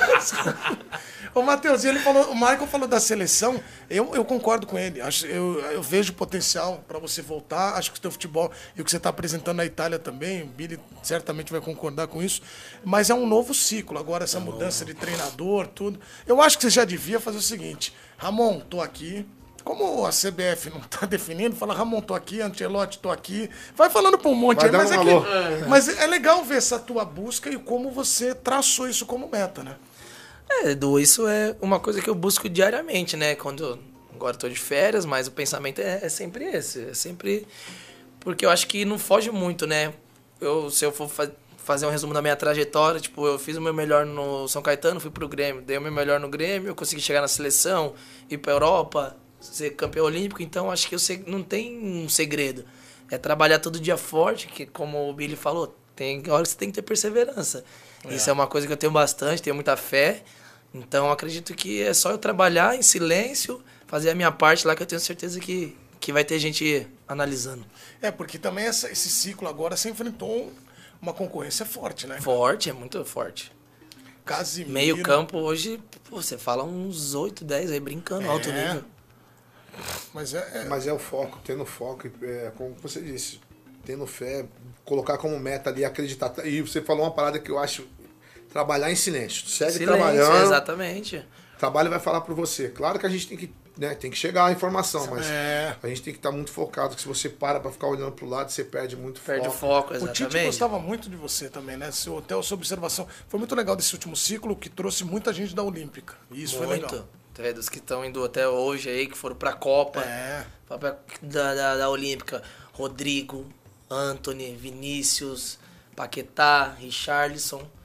ó. Ô, Matheus, e ele falou, o Michael falou da seleção, eu, eu concordo com ele. Acho, eu, eu vejo potencial para você voltar. Acho que o teu futebol e o que você está apresentando na Itália também, o Billy certamente vai concordar com isso. Mas é um novo ciclo agora, essa mudança de treinador, tudo. Eu acho que você já devia fazer o seguinte: Ramon, tô aqui. Como a C B F não está definindo, fala, Ramon, tô aqui, Ancelotti, tô aqui. Vai falando para um monte Vai aí, mas dando é, um que, alô. mas é legal ver essa tua busca e como você traçou isso como meta, né? É, Edu, isso é uma coisa que eu busco diariamente, né? Quando eu, agora eu tô de férias, mas o pensamento é, é sempre esse. É sempre... Porque eu acho que não foge muito, né? Eu, se eu for fa- fazer um resumo da minha trajetória, tipo, eu fiz o meu melhor no São Caetano, fui pro Grêmio. Dei o meu melhor no Grêmio, eu consegui chegar na seleção, ir pra Europa, ser campeão olímpico. Então, acho que eu sei, não tem um segredo. É trabalhar todo dia forte, que como o Billy falou, tem hora que você tem que ter perseverança. Isso é uma coisa que eu tenho bastante, tenho muita fé. Então, acredito que é só eu trabalhar em silêncio, fazer a minha parte lá, que eu tenho certeza que, que vai ter gente analisando. É, porque também essa- esse ciclo agora você enfrentou uma concorrência forte, né? Forte, é muito forte. Casimiro. Meio campo hoje, pô, você fala uns oito, dez aí brincando, alto É. nível. Mas é, é- Mas é o foco, tendo foco, é, como você disse, tendo fé, colocar como meta ali, acreditar. E você falou uma parada que eu acho, trabalhar em silêncio. Segue Silêncio, trabalhando, exatamente. o trabalho vai falar por você. Claro que a gente tem que, né, tem que chegar a informação, mas É. a gente tem que estar muito focado, que se você para pra ficar olhando pro lado, você perde muito Perde o foco. foco, O Tite exatamente. gostava muito de você também, né? Seu, até a sua observação. Foi muito legal desse último ciclo que trouxe muita gente da Olímpica. E isso foi legal. Muito. É, dos que estão indo até hoje aí, que foram pra Copa, É. pra- pra- da, da, da Olímpica. Rodrigo, Anthony, Vinícius, Paquetá, Richarlison.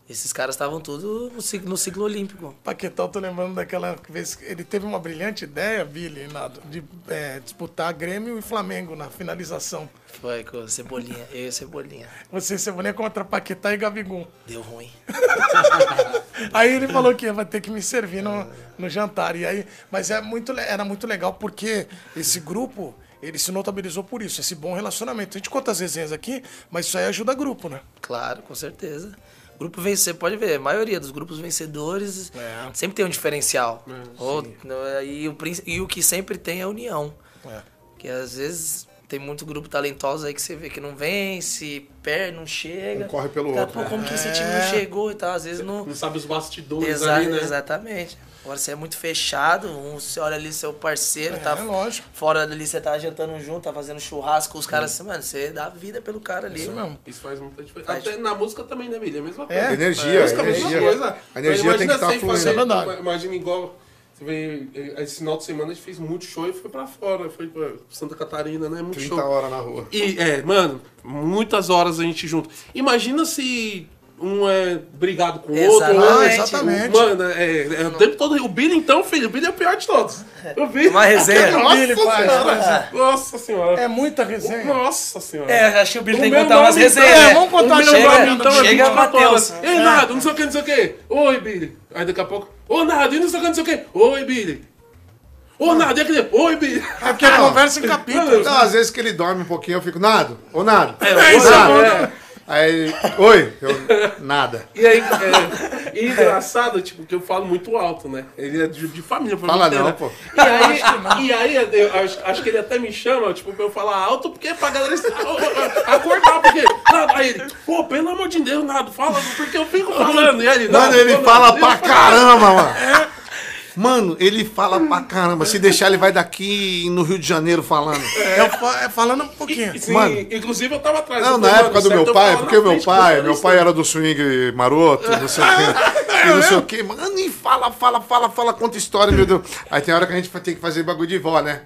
Esses caras estavam tudo no ciclo, no ciclo olímpico. Paquetá, eu tô lembrando daquela vez que ele teve uma brilhante ideia, Billy, Nado, de é, disputar Grêmio e Flamengo na finalização. Foi com o Cebolinha, eu e o Cebolinha. Você, Cebolinha, contra Paquetá e Gabigol. Deu ruim. Aí ele falou que vai ter que me servir no, no jantar. E aí, mas é muito, le- era muito legal porque esse grupo, ele se notabilizou por isso, esse bom relacionamento. A gente conta as resenhas aqui, mas isso aí ajuda grupo, né? Claro, com certeza. Grupo vencer, pode ver, a maioria dos grupos vencedores É. sempre tem um diferencial. Ou, no- e, o, prin- e o que sempre tem é a união. É. Que às vezes tem muito grupo talentoso aí que você vê que não vence, perde, não chega. Um corre pelo Cara, outro, Pô, né? como que esse time não chegou e tal? Às vezes não. Não sabe os bastidores Exa- ali, né? Exatamente. Agora você é muito fechado, um, você olha ali seu parceiro, É, tá lógico. fora dali, você tá jantando junto, tá fazendo churrasco, os caras assim, mano, você dá vida pelo cara ali. Isso mesmo. Isso faz muita diferença. Faz. Até na música também, né, Billy? É a mesma coisa. É. Energia, a música é a mesma energia. coisa. A energia tem que Imagina estar sem fluindo. fazer- É verdade. Imagina igual... Você vê, esse final de semana a gente fez muito show e foi pra fora. Foi pra Santa Catarina, né? Muito trinta show. horas na rua. E, é, mano, muitas horas a gente junto. Imagina se um é brigado com o outro. Exatamente. né? Ah, exatamente. Mano, é, é o tempo todo. O Billy, então, filho, o Billy é o pior de todos. O Billy. Uma resenha. Nossa Billy faz, senhora. faz. Nossa senhora. É muita resenha. Nossa senhora. É, acho que o Billy O tem que meu contar umas nome, então, resenhas, é, né? vamos contar o meu chega- nome, então, é chega vinte e quatro horas. Matheus. Ei, Nado, não sei o que, não sei o que. Oi, Billy. Aí daqui a pouco, ô, Nado, e não sei o que, não sei o que. Oi, Billy. Ô, Nado, e aquele? Oi, Billy. É porque conversa em capítulos. Então, às vezes que ele dorme um pouquinho, eu fico, Nado, ô Nado. É, ô, isso, Nado. é. Aí ele, oi, eu, nada. E aí, é, e engraçado, tipo, que eu falo muito alto, né? Ele é de, de família, família Fala inteira. não, pô. E aí, e aí eu acho, acho que ele até me chama, tipo, pra eu falar alto, porque é pra galera acordar, porque, Nado, aí ele, pô, pelo amor de Deus, Nado, fala, porque eu fico falando. E aí, ele, Mano, Nado, ele pô, fala Nado, pra ele caramba, mano. Mano, ele fala pra caramba. Se deixar, ele vai daqui no Rio de Janeiro falando. Eu fa- é, falando um pouquinho. Sim, Mano. inclusive eu tava atrás. Não, eu na falei, época mano, do meu certo, eu pai, falo porque na o meu frente, pai, porque meu eu pai sei. era do swing maroto, não sei o quê. E não sei o quê. Mano, e fala, fala, fala, fala, conta história, meu Deus. Aí tem hora que a gente tem que fazer bagulho de vó, né?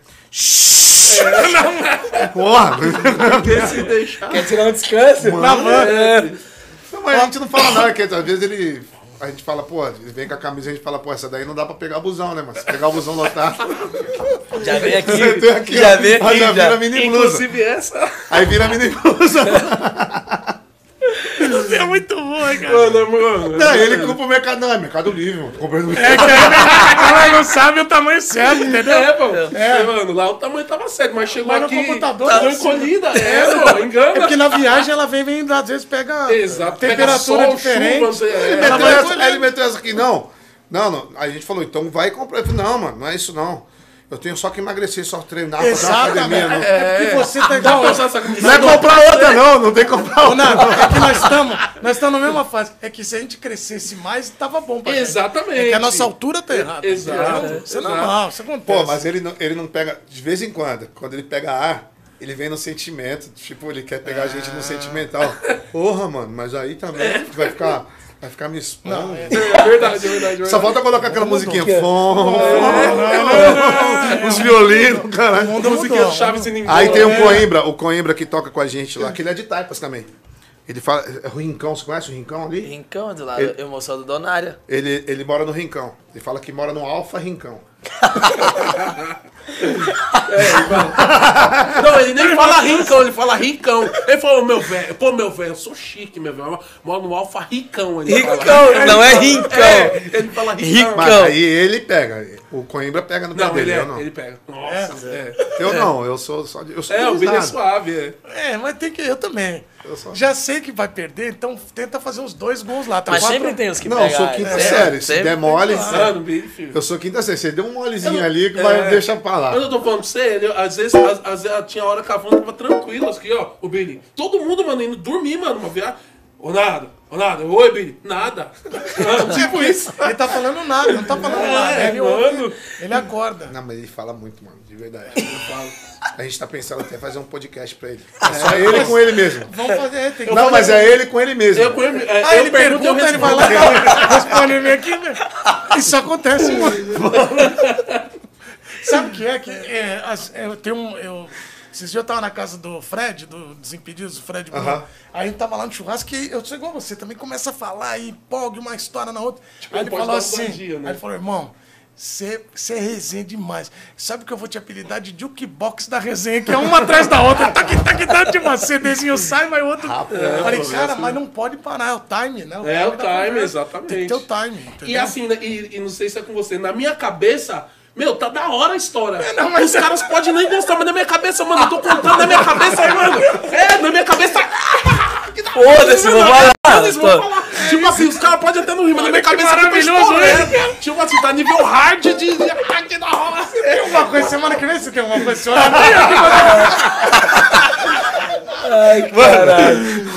Porra! Porque se deixar. Quer tirar um descanso? Na van. Não, mas a gente não fala nada, porque às vezes ele. A gente fala, pô, ele vem com a camisa e a gente fala, pô, essa daí não dá pra pegar o busão, né, mas se pegar o busão lotado. Já vem aqui, Você tem aqui, já ó. vem aqui, Aí já já. vira mini blusa. Inclusive essa. Aí vira mini blusa. Você é muito bom, cara. Mano, mano. Não, ele compra o mercado. Não, é Mercado Livre, mano. Comprando no É que ela não sabe o tamanho certo, entendeu? É, pô. É, mano, lá o tamanho tava certo, mas chegou Mas no aqui. computador, Tá tá encolhida. É, pô, engana. É porque na viagem ela vem, vem às vezes pega Exato. temperatura Pega sol, diferente. chuva, não sei, é. Ele Ela meteu, vai essa, colher. aí ele meteu essa aqui, não. Não, não. Aí a gente falou, então vai comprar. Eu falei, não, mano, não é isso não. Eu tenho só que emagrecer, só treinar, fazer uma academia. Exatamente. Não. É porque você tá Dá igual. pra usar essa camisa? Não é comprar outra, não. Não tem que comprar Ô, outra. Nado, é que nós estamos nós estamos na mesma fase. É que se a gente crescesse mais, tava bom pra gente. Exatamente. É que a nossa altura tá errada. Exato. entendeu? Isso é Exato. normal, isso acontece. Pô, mas ele não, ele não pega, de vez em quando, quando ele pega ar, ele vem no sentimento. Tipo, ele quer pegar a gente no sentimental. Porra, mano, mas aí também vai ficar, vai ficar me expondo. Não, é. É verdade, é verdade. é verdade. Só falta colocar aquela musiquinha. Fom, fom, os violinos, caralho. mundo Musiquinha mudou. do Chaves e ninguém. Aí tem o Coimbra, o Coimbra que toca com a gente lá, que ele é de Taipas também. Ele fala. É o Rincão, você conhece o Rincão ali? Rincão é do lado, Ele- eu moço do Donária. Ele, ele mora no Rincão. Ele fala que mora no Alfa Rincão. Não, ele nem fala rincão, ele fala ricão. Ele falou, meu velho, pô, meu velho, eu sou chique, meu velho. Moro no Alfa Ricão. Ele fala. Rincão, não é rincão. É, ele fala ricão. Rincão. Mas aí ele pega. O Coimbra pega no pé Não, dele, ele, é, eu não. ele pega. Nossa, é. Eu não, eu sou só de. Eu sou É, o Billy é deslizado. suave, é. É, mas tem que. Eu também. Eu sou- Já sei que vai perder, então tenta fazer uns dois gols lá. Tá Mas quatro- sempre tem os que Não, eu pegam. sou quinta é, série. Se sempre. der mole. Mano, Billy, filho. Eu sou quinta série. Você deu um molezinho Eu não- ali que vai é. deixar pra lá. Mas eu tô falando pra você, ele, às vezes, às, às vezes tinha hora que a van tava tranquila aqui, ó, o Billy. Todo mundo, mano, indo dormir, mano, uma viagem. Ô, nada, ô, nada, oi, Billy, nada. Tipo isso. Ele tá falando nada, não tá falando nada. Ele, mano. ouve, ele acorda. Não, mas ele fala muito, mano, de verdade. Eu falo. A gente tá pensando até fazer um podcast pra ele. É só ele com ele mesmo. Vamos fazer. é, Tem que Não, mas é ele com ele mesmo. Eu, eu, é, Ah, eu ele pergunto, eu pergunta, ele vai respondo. lá e responde ele aqui, né? Isso acontece, mano. Sabe o que é? Que é, as- eu tenho um. Eu, Esses dias eu tava na casa do Fred, do Desimpedidos, do Fred Bruno. Aham. Aí a gente tava lá no churrasco e eu sou igual você, também começa a falar e empolga uma história na outra. Tipo, aí ele pode falou dar assim, ousadia, né? aí ele falou, irmão, você é resenha demais. Sabe que eu vou te apelidar de jukebox da resenha, que é uma atrás da outra. Tac, tac, tac, tipo, um CDzinho sai, mas o outro... eu falei, cara, mas não pode parar, é o time, né? É, o da time, conversa. exatamente. Tem que ter o time, entendeu? E assim, né, e, e não sei se é com você, na minha cabeça, meu, tá da hora a história. não, mas- Os caras podem nem gostar, mas na minha cabeça, mano, eu tô contando na minha cabeça, mano. É, na minha cabeça. Foda-se, vou falar. Eles vão falar. Tipo assim, os caras podem até não rir, mas na minha cabeça tá maravilhoso, estourando. Tipo assim, tá nível hard de. de- Aqui da hora. Tem alguma coisa, semana que vem você tem alguma coisa? Senhora? Ai, caralho.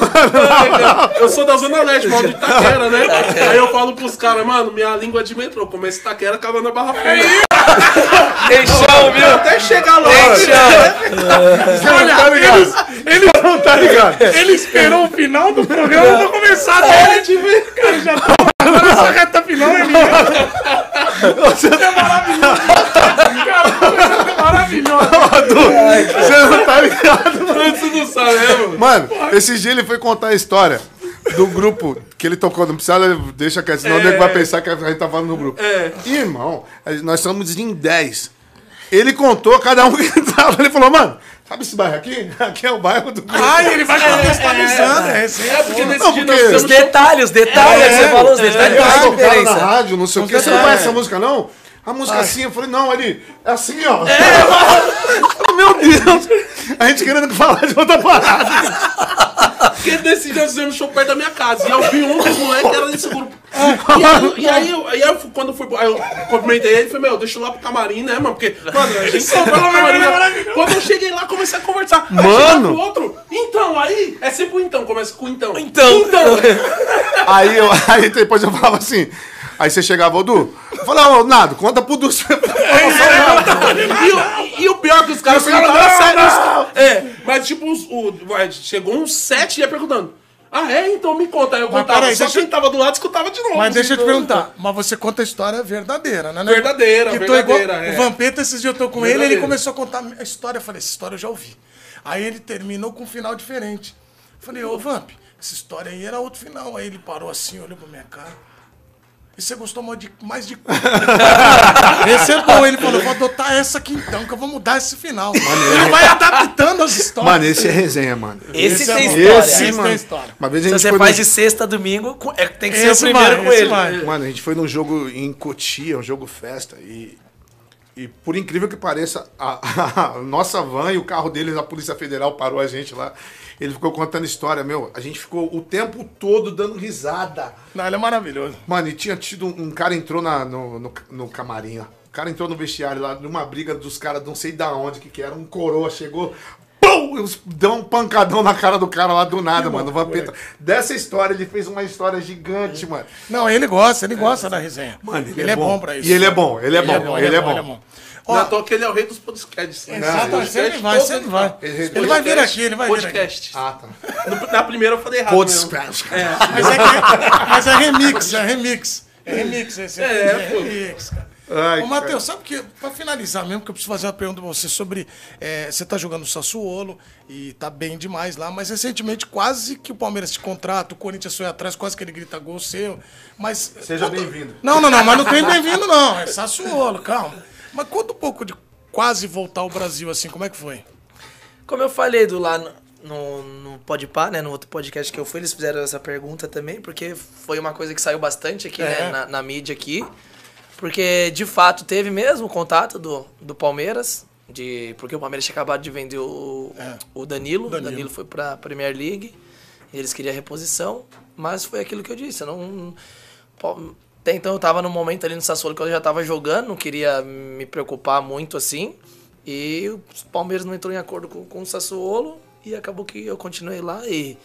Eu sou da Zona Leste, mano, de Itaquera, né? Aí eu falo pros caras, mano, minha língua é de metrô. Começa Itaquera, acaba na Barra Funda. Tem chão, viu? Até chegar lá. Tem chão. Olha, eles, ele não tá ligado. Ele esperou o final do programa pra começar a dele. Cara, já tá. Agora essa reta final é minha. Você é maravilhoso. Cara, você é maravilhoso. Você não tá ligado? Você não sabe, né, mano? Mano, esse dia ele foi contar a história do grupo que ele tocou. Não precisa, deixa quieto, senão o nego vai pensar que a gente tá falando no grupo. É. Irmão, nós somos em dez. Ele contou cada um que tava. Ele falou, mano, sabe esse bairro aqui? Aqui é o bairro do grupo. Ai, ele vai contextualizando. É, esse É, porque nesse Não, dia porque- nós Os fizemos detalhes, os detalhes É, que você falou, os Ele detalhes fazem tocaram na diferença. rádio, não sei o que. Você não É. conhece essa música, não? A música assim, eu falei, não, ele, é assim, ó. Meu Deus! A gente querendo falar de outra parada. Porque nesse dia nós fizemos show perto da minha casa. E eu vi um dos moleques que era desse grupo. E aí, e aí, eu, aí eu, quando eu fui. Aí eu cumprimentei ele e falei, meu, deixa eu lá pro camarim, né, mano? Porque, mano, a gente sempre vai no camarim. Né? Quando eu cheguei lá, comecei a conversar. Aí Mano! chegava pro outro, então, aí, é sempre o então, começa com o então. Então. Então. Aí, eu, aí depois eu falava assim. Aí você chegava, ô Du, eu falava, ô Nado, conta pro Du. E, o- e o pior que os caras Os caras, perguntaram não, sério. É, mas tipo, os- o, vai, chegou uns sete e ia perguntando. Ah, é? Então me conta. Aí eu Mas contava. peraí, Só deixa quem tava do lado escutava de novo. Mas deixa eu te Então, perguntar, mas você conta a história verdadeira, né? Verdadeira, que verdadeira, Igual, é. O Vampeta, esses dias eu tô com ele, ele Verdadeira. começou a contar a história, eu falei, essa história eu já ouvi. Aí ele terminou com um final diferente. Eu falei, ô Vamp, essa história aí era outro final. Aí ele parou assim, olhou pra minha cara. E você gostou mais de, mais de qual? Esse é bom. Ele falou, vou adotar essa aqui então, que eu vou mudar esse final. Ele vai adaptando as histórias. Mano, esse é resenha, mano. Esse, Esse é tem bom. história. Esse, Esse mano. tem história. Uma vez a Se gente você foi faz no... de sexta a domingo, com- é, tem que ser Esse o primeiro vai, com esse ele. vai. Mano, a gente foi num jogo em Cotia, um jogo festa, e, e por incrível que pareça, a, a nossa van e o carro deles, a Polícia Federal parou a gente lá. Ele ficou contando história, meu. A gente ficou o tempo todo dando risada. Não, ele é maravilhoso. Mano, e tinha tido um, um cara entrou na, no, no, no camarim, ó. O cara entrou no vestiário lá, numa briga dos caras, não sei da onde que que era, um coroa chegou, pum! Deu um pancadão na cara do cara lá do nada, mano. O Vampeta. Dessa história, ele fez uma história gigante, mano. Não, ele gosta, ele gosta da resenha. Mano, ele, é bom pra isso. E ele é bom, ele é bom, ele é bom. Ó, Não, tô que ele é o rei dos podcasts. né? exatamente, Podcast, sempre vai, todos sempre vai. Ele- Ele vai vir aqui, ele vai vir aqui. Podcast. Ah, tá. No- Na primeira eu falei errado. Putz, mesmo. É. Mas é, que- mas é remix, é remix. É remix esse aqui, É, é, pô. remix, cara. Ai, Ô, Matheus, sabe que, pra finalizar mesmo, que eu preciso fazer uma pergunta pra você sobre. é, você tá jogando no Sassuolo e tá bem demais lá, mas recentemente quase que o Palmeiras te contrata, o Corinthians foi atrás, quase que ele grita gol seu. Mas. Seja conta- bem-vindo. Não, não, não, mas não tem bem-vindo, não. É Sassuolo, calma. Mas conta um pouco de quase voltar ao Brasil, assim, como é que foi? Como eu falei do lá no, no, no Podpah, né, no outro podcast que eu fui, eles fizeram essa pergunta também, porque foi uma coisa que saiu bastante aqui, É. né, na, na mídia aqui. Porque, de fato, teve mesmo o contato do, do Palmeiras, de, porque o Palmeiras tinha acabado de vender o, É. o Danilo. O Danilo. Danilo foi pra Premier League, e eles queriam reposição, mas foi aquilo que eu disse, eu não... Até então eu tava num momento ali no Sassuolo que eu já tava jogando, não queria me preocupar muito assim. E o Palmeiras não entrou em acordo com, com o Sassuolo e acabou que eu continuei lá e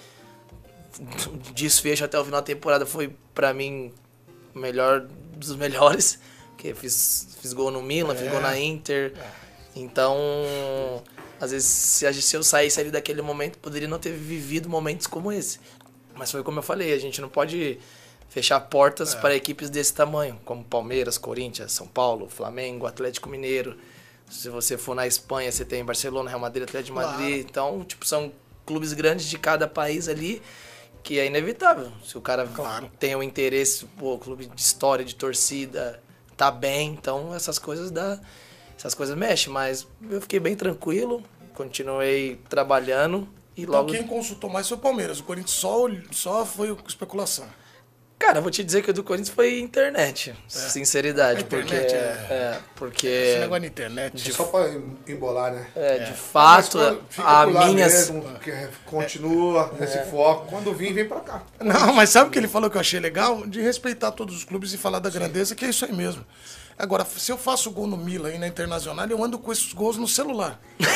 o desfecho até o final da temporada foi pra mim o melhor dos melhores, porque fiz, fiz gol no Milan, fiz gol na Inter. Então, às vezes se, a gente- se eu saísse ali daquele momento, poderia não ter vivido momentos como esse. Mas foi como eu falei, a gente não pode fechar portas para equipes desse tamanho, como Palmeiras, Corinthians, São Paulo, Flamengo, Atlético Mineiro. Se você for na Espanha, você tem Barcelona, Real Madrid, Atlético de Madrid. Então, tipo, são clubes grandes de cada país ali, que é inevitável. Se o cara Claro. tem um interesse, pô, clube de história, de torcida, tá bem, então essas coisas dá, essas coisas mexem. Mas eu fiquei bem tranquilo, continuei trabalhando e Então logo... quem consultou mais foi o Palmeiras. O Corinthians só, só foi especulação. Cara, eu vou te dizer que o do Corinthians foi internet, sinceridade, A internet porque... é- é, porque... Esse negócio de internet. É só pra embolar, né? É, de Mas fato, quando fica a por lá minha... mesmo, que continua nesse foco. Quando vir, vem pra cá. Não, mas sabe o que ele falou que eu achei legal? De respeitar todos os clubes e falar da grandeza, que é isso aí mesmo. Agora, se eu faço gol no Milan e na Internacional, eu ando com esses gols no celular.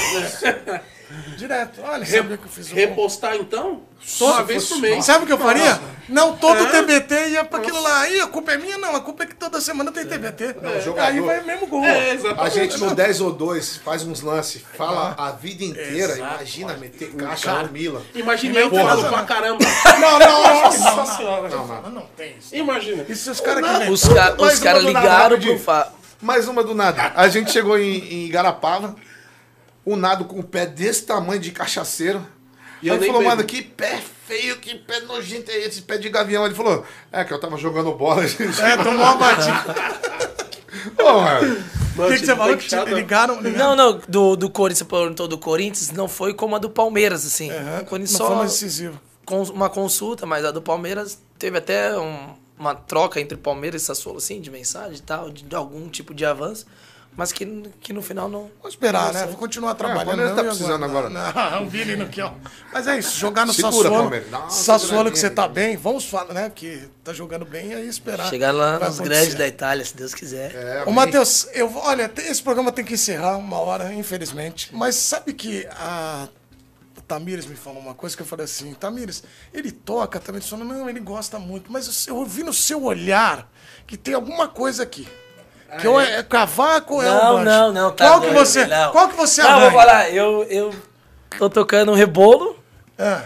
Direto. Olha, sabe o que eu fiz? o gol? Repostar, então? Uma vez por mês. Sabe o que eu faria? Não, todo T B T ia pra aquilo lá. Aí a culpa é minha? Não, a culpa é que toda semana tem T B T. jogador- Aí vai mesmo gol. É, exatamente. A gente no dez ou dois faz uns lances, fala a vida inteira. Imagina meter caixa no Milan. Imagina eu Porra, falo não. pra caramba. Não, não, não, acho que não, Nossa senhora. não, não, não tem isso. Imagina. E se os caras que Os, inventam? ca- Mais os uma caras do nada, ligaram rapidinho. pro... Fa... Mais uma do nada. A gente chegou em, em Igarapava, o Nado com o pé desse tamanho de cachaceiro. E E eu ele nem falou, bebo. mano, que pé feio, que pé nojento é esse, pé de gavião. Ele falou, é que eu tava jogando bola. É, tomou uma batida. Ô, mano. O que, que você falou? Que te ligaram? ligaram? Não, não, do, do Corinthians, você perguntou do Corinthians, não foi como a do Palmeiras, assim. Aham, O Corinthians não só foi mais decisivo. com uma consulta, mas a do Palmeiras teve até um- uma troca entre Palmeiras e Sassuolo, assim, de mensagem e tal, de, de algum tipo de avanço, mas que, que no final não... Vou esperar, né? Vou continuar trabalhando. Palmeiras tá não, e precisando agora. Não, o Vini não quer. Mas é isso, jogar no Segura, Sassuolo. Palmeiras, dá uma Sassuolo que seguradinha você aí. tá bem, vamos falar, né? Que tá jogando bem, aí esperar. Chegar lá Vai nos acontecer. grandes da Itália, se Deus quiser. É, Ô, Matheus, eu, vou- olha, tem- esse programa tem que encerrar uma hora, infelizmente. Mas sabe que a o Tamires me falou uma coisa que eu falei assim, Tamires, ele toca também, ele falou, não, ele gosta muito, mas eu vi no seu olhar que tem alguma coisa aqui. Que ou é, é cavaco ou é um Não, banjo? não, não, tá Qual que doido, você, não. qual que você Não, arranha? vou falar, eu, eu tô tocando um rebolo Ah,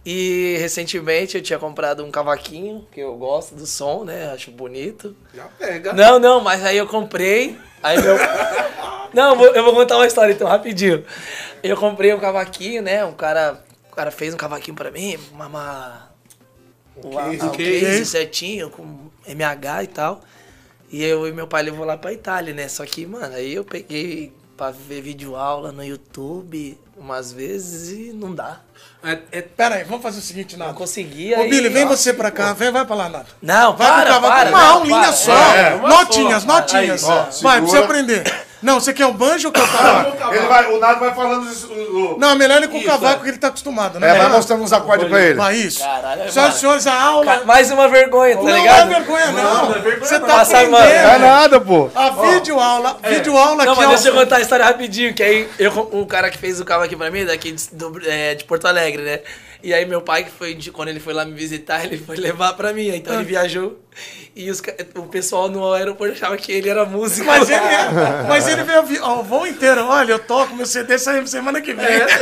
e recentemente eu tinha comprado um cavaquinho, que eu gosto do som, né, acho bonito. Já pega. Não, não, mas aí eu comprei. Aí meu. Não, eu vou, eu vou contar uma história então, rapidinho. Eu comprei um cavaquinho, né? Um cara, o cara fez um cavaquinho pra mim, uma. uma um case. um case. case certinho, com M H e tal. E eu e meu pai levou lá pra Itália, né? Só que, mano, aí eu peguei pra ver vídeo aula no YouTube umas vezes e não dá. É, é, pera aí, vamos fazer o seguinte, Não Nato. conseguia. Ô, aí- Billy, vem você pra cá, vem, vai pra lá, Nato. Não, Vai para, pro cavaco, para. uma não, aulinha para. só. É, uma notinhas, só. notinhas. Aí, ó, vai, segura. pra você aprender. Não, você quer um banjo ou quer o cavaco? Ele vai, o Nado vai falando isso, o- o- Não, melhor ele com o Isso, cavaco é. que ele tá acostumado, né? É, vai mostrando uns acordes pra ele. Vai, isso. Caralho, Senhoras mano. e senhores, a aula... Mais uma vergonha, tá não ligado? é vergonha, não. Não, não é vergonha, Você não. tá Passa a mão. aprendendo. É nada, pô. A videoaula, videoaula Não, aqui, mas ó. deixa eu contar a história rapidinho, que aí eu, o cara que fez o carro aqui pra mim, daqui de, do- é, de Porto Alegre, né? E aí meu pai, que foi de- quando ele foi lá me visitar, ele foi levar pra mim. Então ele viajou e os ca- o pessoal no aeroporto achava que ele era músico. Mas ele, é, mas ele veio vi- ó, o voo inteiro. Olha, eu toco, meu C D sai semana que vem.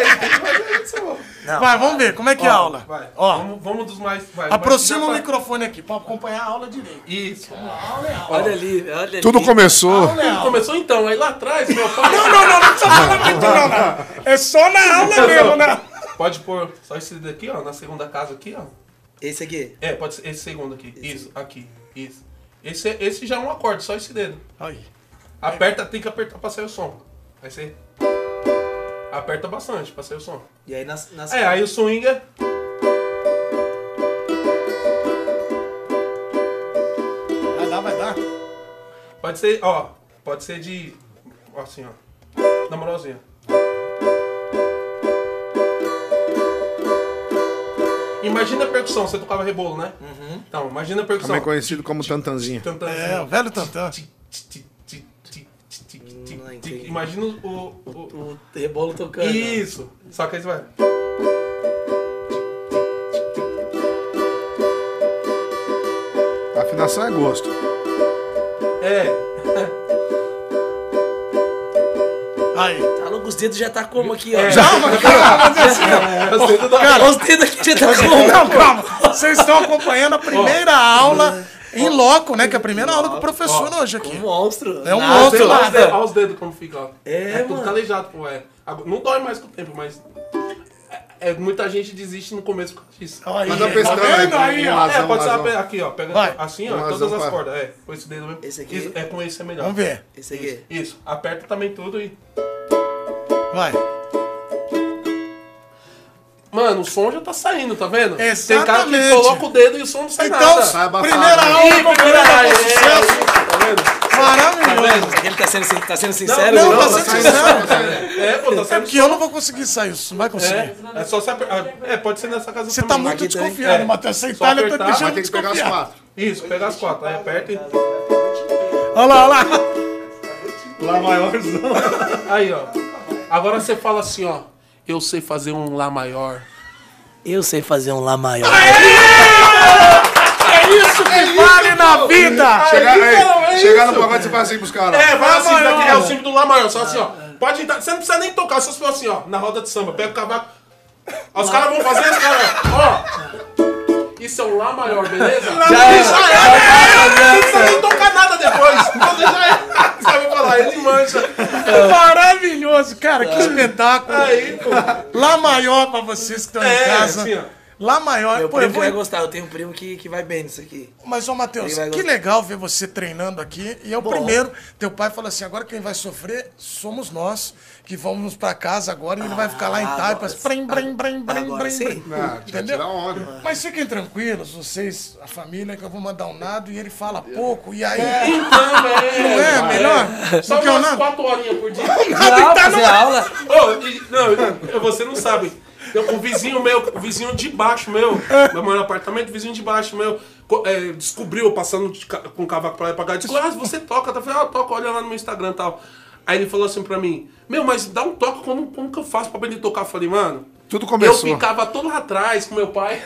Não, Vai, vamos ver, como é que é a aula? vai. Ó, Vamos, vamos dos mais. Vai, aproxima o vai- microfone aqui pra acompanhar a aula direito. Isso. olha ali, olha ali. Tudo começou. Aula é aula. Começou então, aí lá atrás, meu pai. Não, não, não, não precisa falar muito, não, não. É só na aula mesmo, né? Pode pôr só esse daqui, ó, na segunda casa aqui, ó. Esse aqui. É, pode ser esse segundo aqui. Isso, aqui. Isso. Esse, esse já é um acorde, só esse dedo. Aí. Aperta, tem que apertar pra sair o som. Aí você. Aperta bastante pra sair o som. E aí nas... nas... É, aí o swing é. Vai dar, vai dar. Pode ser, ó. Pode ser de. Ó, assim, ó. Na moralzinha. Imagina a percussão, você tocava rebolo, né? Então, imagina a percussão. Também conhecido como Tantanzinho. Tantanzinho. É, o velho tantã. Tic, tic, tic, tic, tic, tic, tic, Não tic. entendi. Imagina o. o- O rebolo tocando. Isso. Só que aí você vai. A afinação é gosto. É. Aí. Tá louco, os dedos já tá como aqui, ó. É. Não, mas calma, mas é assim, ó. Você não dá- Cara, os dedos aqui já tá como. Não, calma. Vocês estão acompanhando a primeira aula Em loco, né? Que é a primeira aula com o professor hoje aqui. Um monstro. É um Nada, monstro. Olha os nada. dedos, olha os dedos como fica, ó. É, É tudo mano. calejado, pô, é. Agora, não dói mais com o tempo, mas... É, é, muita gente desiste no começo por causa disso. Aí, Mas a tá pestana vendo aí, aí, um ó. lazão, É, pode ser lazão. uma pe- aqui, ó. Pega Vai. assim, ó, Um em todas lazão as pra- cordas. É, com esse dedo mesmo. Esse aqui? Isso, é com esse é melhor. Vamos ver. Esse aqui. Isso, aperta também tudo e... Vai. Mano, o som já tá saindo, tá vendo? Tem cara que Exatamente. coloca o dedo e o som não sai Então, nada. Sai abafado. primeira Ih, aula com o primeira programa aula, com é, sucesso. Tá vendo? Maravilhoso. Ele tá sendo, sin- tá sendo sincero? Não, viu? tá Tá sendo saindo, sincero. tá saindo. É, pô, tá É saindo porque eu não vou conseguir sair, isso não vai conseguir. É, é só se apertar. É, pode ser nessa casa Você tá também. muito Aqui também. desconfiado, É. Matheus. Essa Só Itália tá apertar, deixando Vai ter que pegar as desconfiado. quatro. Isso, pega as quatro. Aí aperta e... Olha lá, olha lá. Lá maiorzão. Aí, ó. Agora você fala assim, ó. Eu sei fazer um Lá maior. Eu sei fazer um Lá maior. É isso que vale na vida. Chegar, Aí, aí, não, é chegar isso. no pagode, você faz assim pros caras. É, vai Lá assim, maior. daqui é o símbolo do Lá maior. Só assim, ó. Pode entrar. Você não precisa nem tocar, só se for assim, ó. Na roda de samba. Pega o cavaco. Ó, os caras vão fazer, os caras, ó. Isso é um Lá maior, beleza? Já era. Já era. Não precisa nem tocar nada depois. Então deixa ele. Você vai falar, ele mancha. Maravilhoso, cara. Que espetáculo. Aí, pô. Lá maior pra vocês que estão em É, casa. assim, ó. Lá maior. Meu Pô, eu primo que vou... vai gostar, eu tenho um primo que, que vai bem nisso aqui. Mas, ô, Matheus, Ele vai que gostar. legal ver você treinando aqui. E é o primeiro. Teu pai falou assim: agora quem vai sofrer somos nós, que vamos pra casa agora e ele vai ficar lá em Taipas. Brem, brem, brem, brem, agora brem, sim. brem. Ah, Entendeu? tirar onda. Mas fiquem tranquilos, vocês, a família, que eu vou mandar um nado e ele fala pouco. E aí. Então, é. Não é melhor? Só Do que eu umas nada? quatro horinhas por dia. Não, fazer aula. Ô, e- não, eu- você não sabe. Eu, o vizinho meu, o vizinho de baixo meu, meu maior apartamento, o vizinho de baixo meu, co- é, descobriu eu passando de ca- com o cavaco pra lá e pra cá. Disse, ah, você toca. Eu falei, ah, eu toco, olha lá no meu Instagram e tal. Aí ele falou assim pra mim, meu, mas dá um toque, como, como que eu faço pra aprender a tocar? Eu falei, mano, Tudo começou. eu ficava todo lá atrás com meu pai.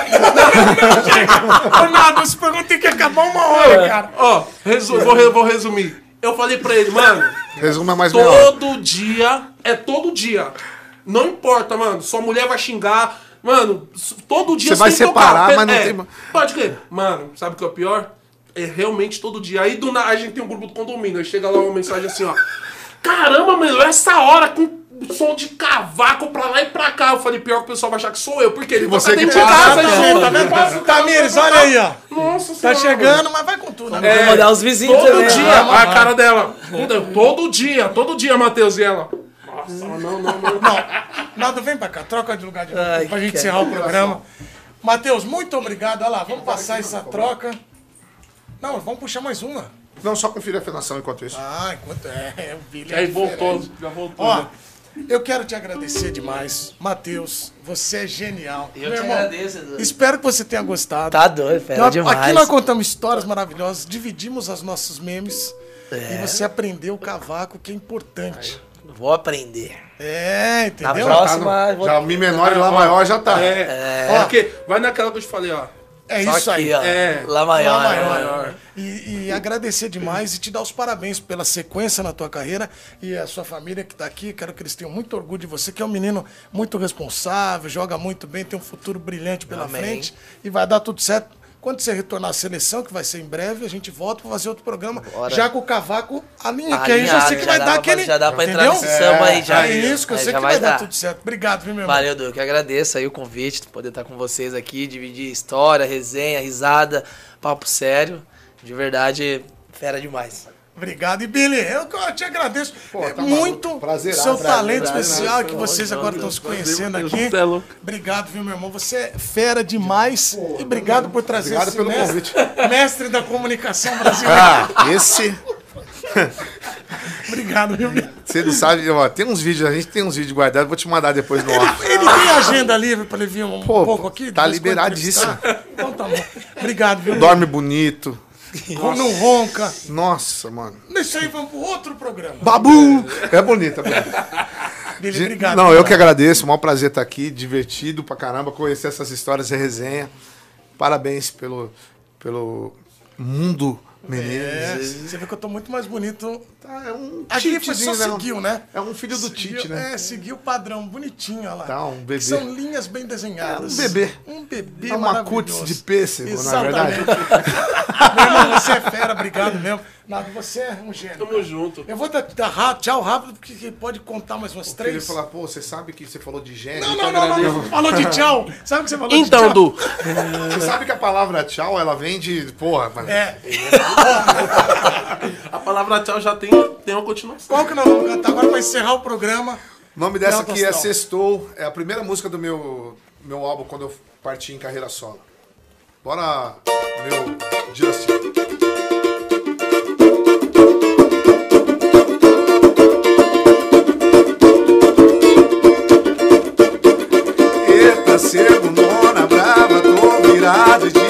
Ô, nada, esse programa tem que acabar uma hora, cara. Ó, resu- vou, re- vou resumir. Eu falei pra ele, mano, Resumo é mais meia hora. todo dia, é todo dia. Não importa, mano. Sua mulher vai xingar. Mano, s- todo dia Você vai tem que separar, tocar. mas não É, tem- Pode crer. Mano, sabe o que é o pior? É realmente todo dia. Aí do nada a gente tem um grupo do condomínio. Aí chega lá uma mensagem assim, ó. Caramba, mano, essa hora com som de cavaco pra lá e pra cá. Eu falei, pior que o pessoal vai achar que sou eu. Porque ele você tá dentro que de passa, casa. tá junto, vendo? Tá vendo? Passa o Tamires, carro, olha aí, ó. Nossa Tá senhora, chegando, mas vai com tudo. né? Vou mandar os vizinhos Todo também. dia, Ah, a cara dela. Todo, todo dia, todo dia, Matheus, e ela. Nossa, não, não, não. Nado, vem pra cá, troca de lugar de novo Ai, pra gente que encerrar o programa. Matheus, muito obrigado. Olha lá, vamos passar essa troca. Não, vamos puxar mais uma. Não, só conferir a afinação enquanto isso. Ah, enquanto é, o Billy. Aí é voltou, diferente. já voltou. Ó, né? eu quero te agradecer demais. Matheus, você é genial. Eu Meu te irmão, agradeço, Edu. espero que você tenha gostado. Tá doido, fera Nós- demais. Aqui nós contamos histórias maravilhosas, dividimos os nossos memes. É. E você aprendeu o cavaco, que é importante. Vou aprender. É, Na entendeu? próxima, Tá no- vou... já o Mi menor e Lá maior já tá. É, é. Porque vai naquela que eu te falei, ó. É Só isso aí. aqui, ó. É. Lá maior. Lá maior. maior. E, e agradecer demais e te dar os parabéns pela sequência na tua carreira e a sua família que está aqui. Quero que eles tenham muito orgulho de você, que é um menino muito responsável, joga muito bem, tem um futuro brilhante pela Amém. frente e vai dar tudo certo. Quando você retornar à seleção, que vai ser em breve, a gente volta para fazer outro programa, Bora. já com o cavaco alinha, que aí já Alinhado, sei que já vai dá dar pra- aquele. já dá pra entrar entendeu? nesse samba aí, já. É isso que eu Aí sei já que vai, vai dar dar. tudo certo. Obrigado, viu, meu irmão? Valeu, Du. Eu que agradeço aí o convite, poder estar com vocês aqui, dividir história, resenha, risada, papo sério. De verdade, fera demais. Obrigado. E Billy, eu que eu te agradeço Pô, é, tá muito maluco. Prazeraço, seu prazer, talento prazer, especial que prazer, vocês prazer, agora estão se conhecendo Deus, aqui. você é louco. Obrigado, viu, meu irmão? Você é fera demais. E obrigado por trazer Obrigado esse pelo mestre, convite. mestre da comunicação brasileira. Ah, esse. Obrigado, viu, Billy? Você não sabe, ó, tem uns vídeos, a gente tem uns vídeos guardados, vou te mandar depois no off. Ele tem agenda livre para ele vir um Pô, pouco aqui? tá de vez em quando liberadíssimo. entrevistar? Então tá bom. Obrigado, viu? Dorme bonito. Não ronca. Nossa, mano. Isso aí, vamos pro outro programa. Babu! É bonito, é bonito. Billy, Gente, obrigado. Não, viu, eu mano? que agradeço, o maior prazer estar aqui, divertido pra caramba, conhecer essas histórias e resenha. Parabéns pelo, pelo mundo Menezes. É, você vê que eu tô muito mais bonito. Tá, é um Aqui foi só Titezinho, né? seguiu, né? É um filho do Seguiu- Tite, né? É, seguiu o padrão, bonitinho, olha lá. Tá, um bebê. São linhas bem desenhadas. É um bebê. Um bebê É uma maravilhoso. cutis de pêssego, na Exatamente. verdade. Meu irmão, você é fera, obrigado mesmo. Nada, você é um gênio. Tamo junto. Eu vou dar, dar ra- tchau rápido, porque que pode contar mais umas Ele três. falar, pô, você sabe que você falou de gênero? Não, não, não, não, não. Falou de tchau. Sabe o que você falou de Então, tchau? Du, Você sabe que a palavra tchau, ela vem de. Porra, mano. É. a palavra tchau já tem, tem uma continuação. Qual que nós vamos cantar agora pra encerrar o programa? O nome dessa Delta aqui é Astral. Sextou. É a primeira música do meu, meu álbum quando eu parti em carreira solo. Bora, meu Justin. Eita, segundona brava, tô virado de